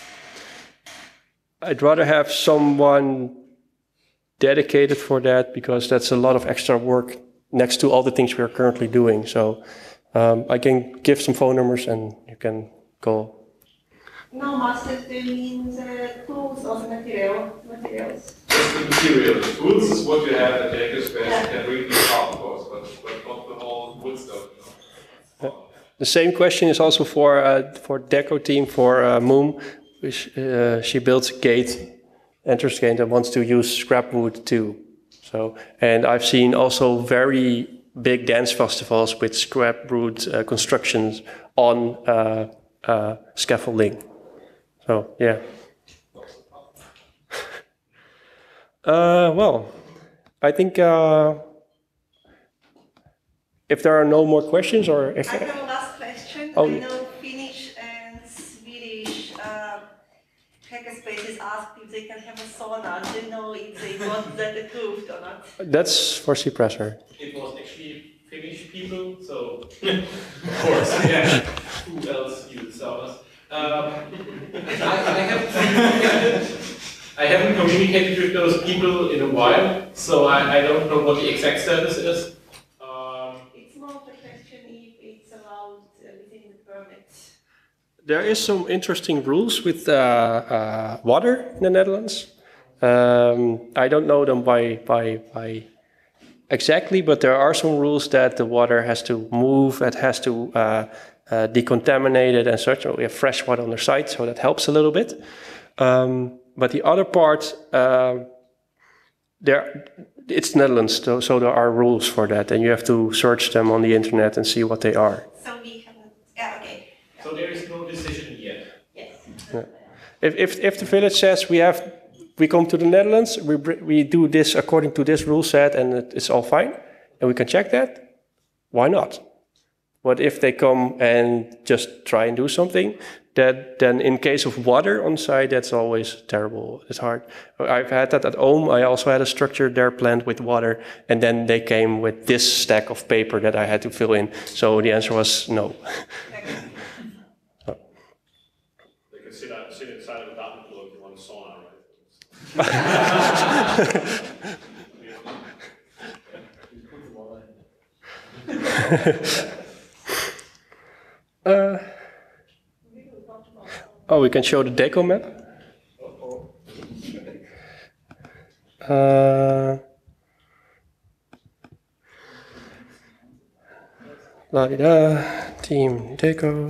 I'd rather have someone dedicated for that, because that's a lot of extra work next to all the things we are currently doing. So um, I can give some phone numbers and you can call. No, master, do you mean the tools or the material, materials? Just the material. The tools is what you have at the hackerspace. Yeah. You can bring these out, of course, but, but not the whole wood stuff. The same question is also for uh, for Deco team for uh, Moom, which uh, she built a gate, entrance gate, and wants to use scrap wood too. So, and I've seen also very big dance festivals with scrap wood uh, constructions on uh, uh, scaffolding. So yeah. uh, well, I think uh, if there are no more questions, or if I have a last question. Oh. I know Finnish and Swedish uh, hackerspaces asked if they can have a sauna. Do you know if they got that approved or not? That's for C-Presser. It was actually Finnish people, so of course, yeah. Who else uses saunas? Um, I, I, have, I haven't communicated with those people in a while, so I, I don't know what the exact status is. It's more of a question if it's allowed uh, within the permit. There is some interesting rules with uh, uh, water in the Netherlands. Um, I don't know them by, by, by exactly, but there are some rules that the water has to move, it has to uh, uh, decontaminated and such. We have fresh water on their site, so that helps a little bit. Um, but the other part, uh, there, it's Netherlands, so, so there are rules for that, and you have to search them on the internet and see what they are. So we haven't, yeah, okay. So there is no decision yet? Yes. Yeah. If, if, if the village says we have, we come to the Netherlands, we, we do this according to this rule set and it, it's all fine, and we can check that, why not? But if they come and just try and do something, that then in case of water on site, that's always terrible. It's hard. I've had that at home. I also had a structure there planned with water, and then they came with this stack of paper that I had to fill in. So the answer was no. They can sit, out, sit inside of a bathroom pool if you want a sauna, right? uh, Oh, we can show the deco map. Uh, la di da, team deco.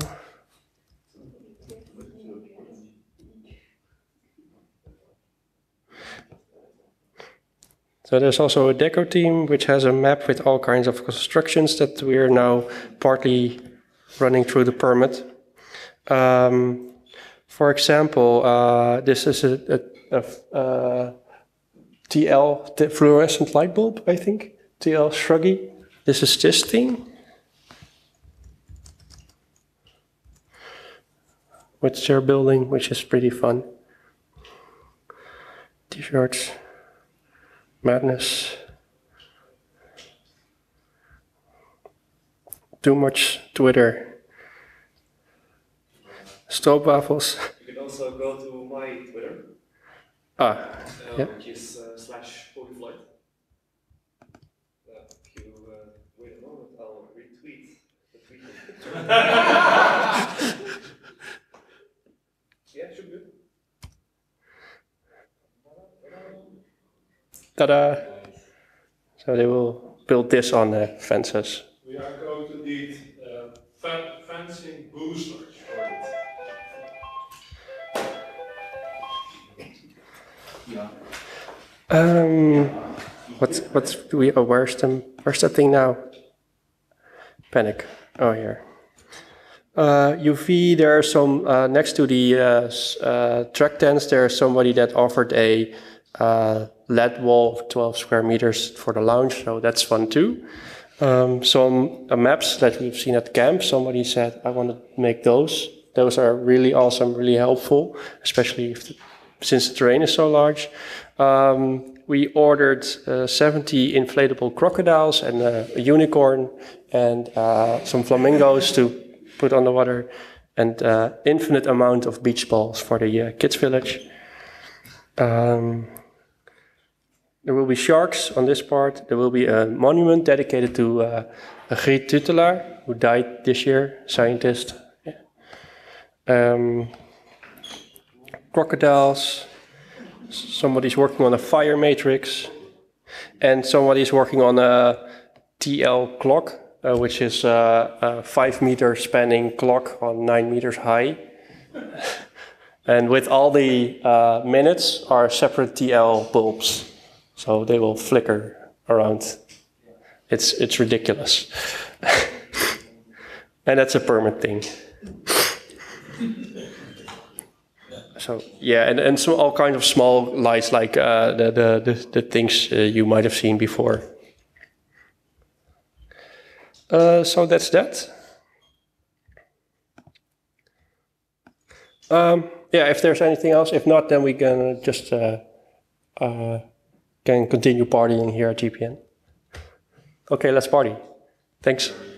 So there's also a deco team which has a map with all kinds of constructions that we are now partly running through the permit. Um, For example, uh, this is a, a, a, a T L fluorescent light bulb, I think. T L Shruggy. This is this thing, which they're building, which is pretty fun. T-shirts, madness. Too much Twitter. Stroopwafels. You can also go to my Twitter. Ah, uh, yeah. Which is uh, slash polyflight. Uh, if you uh, wait a moment, I'll retweet the tweet. Yeah, should be. Ta-da! So they will build this on the fences. We are going to need uh, fan fencing boosters for it. Yeah. Um, what's what's do we? Oh, where's them? Where's that thing now? Panic. Oh, here. Uh, U V. There are some uh, next to the uh, uh, track tents. There's somebody that offered a uh, L E D wall of twelve square meters for the lounge, so that's fun too. Um, some uh, maps that we've seen at camp. Somebody said, "I want to make those." Those are really awesome, really helpful, especially if the, since the terrain is so large. Um, we ordered uh, seventy inflatable crocodiles and uh, a unicorn and uh, some flamingos to put on the water, and uh, infinite amount of beach balls for the uh, kids village. Um, there will be sharks on this part. There will be a monument dedicated to uh, a Griet Tutelaar, who died this year, scientist. Yeah. Um, crocodiles. Somebody's working on a fire matrix, and somebody's working on a T L clock, uh, which is uh, a five meter spanning clock on nine meters high. And with all the uh, minutes are separate T L bulbs, so they will flicker around. It's it's ridiculous, and that's a permit thing. So yeah, and, and so all kinds of small lights like uh, the, the, the, the things uh, you might have seen before. Uh, so that's that. Um, yeah, if there's anything else, if not, then we can just uh, uh, can continue partying here at G P N. Okay, let's party. Thanks.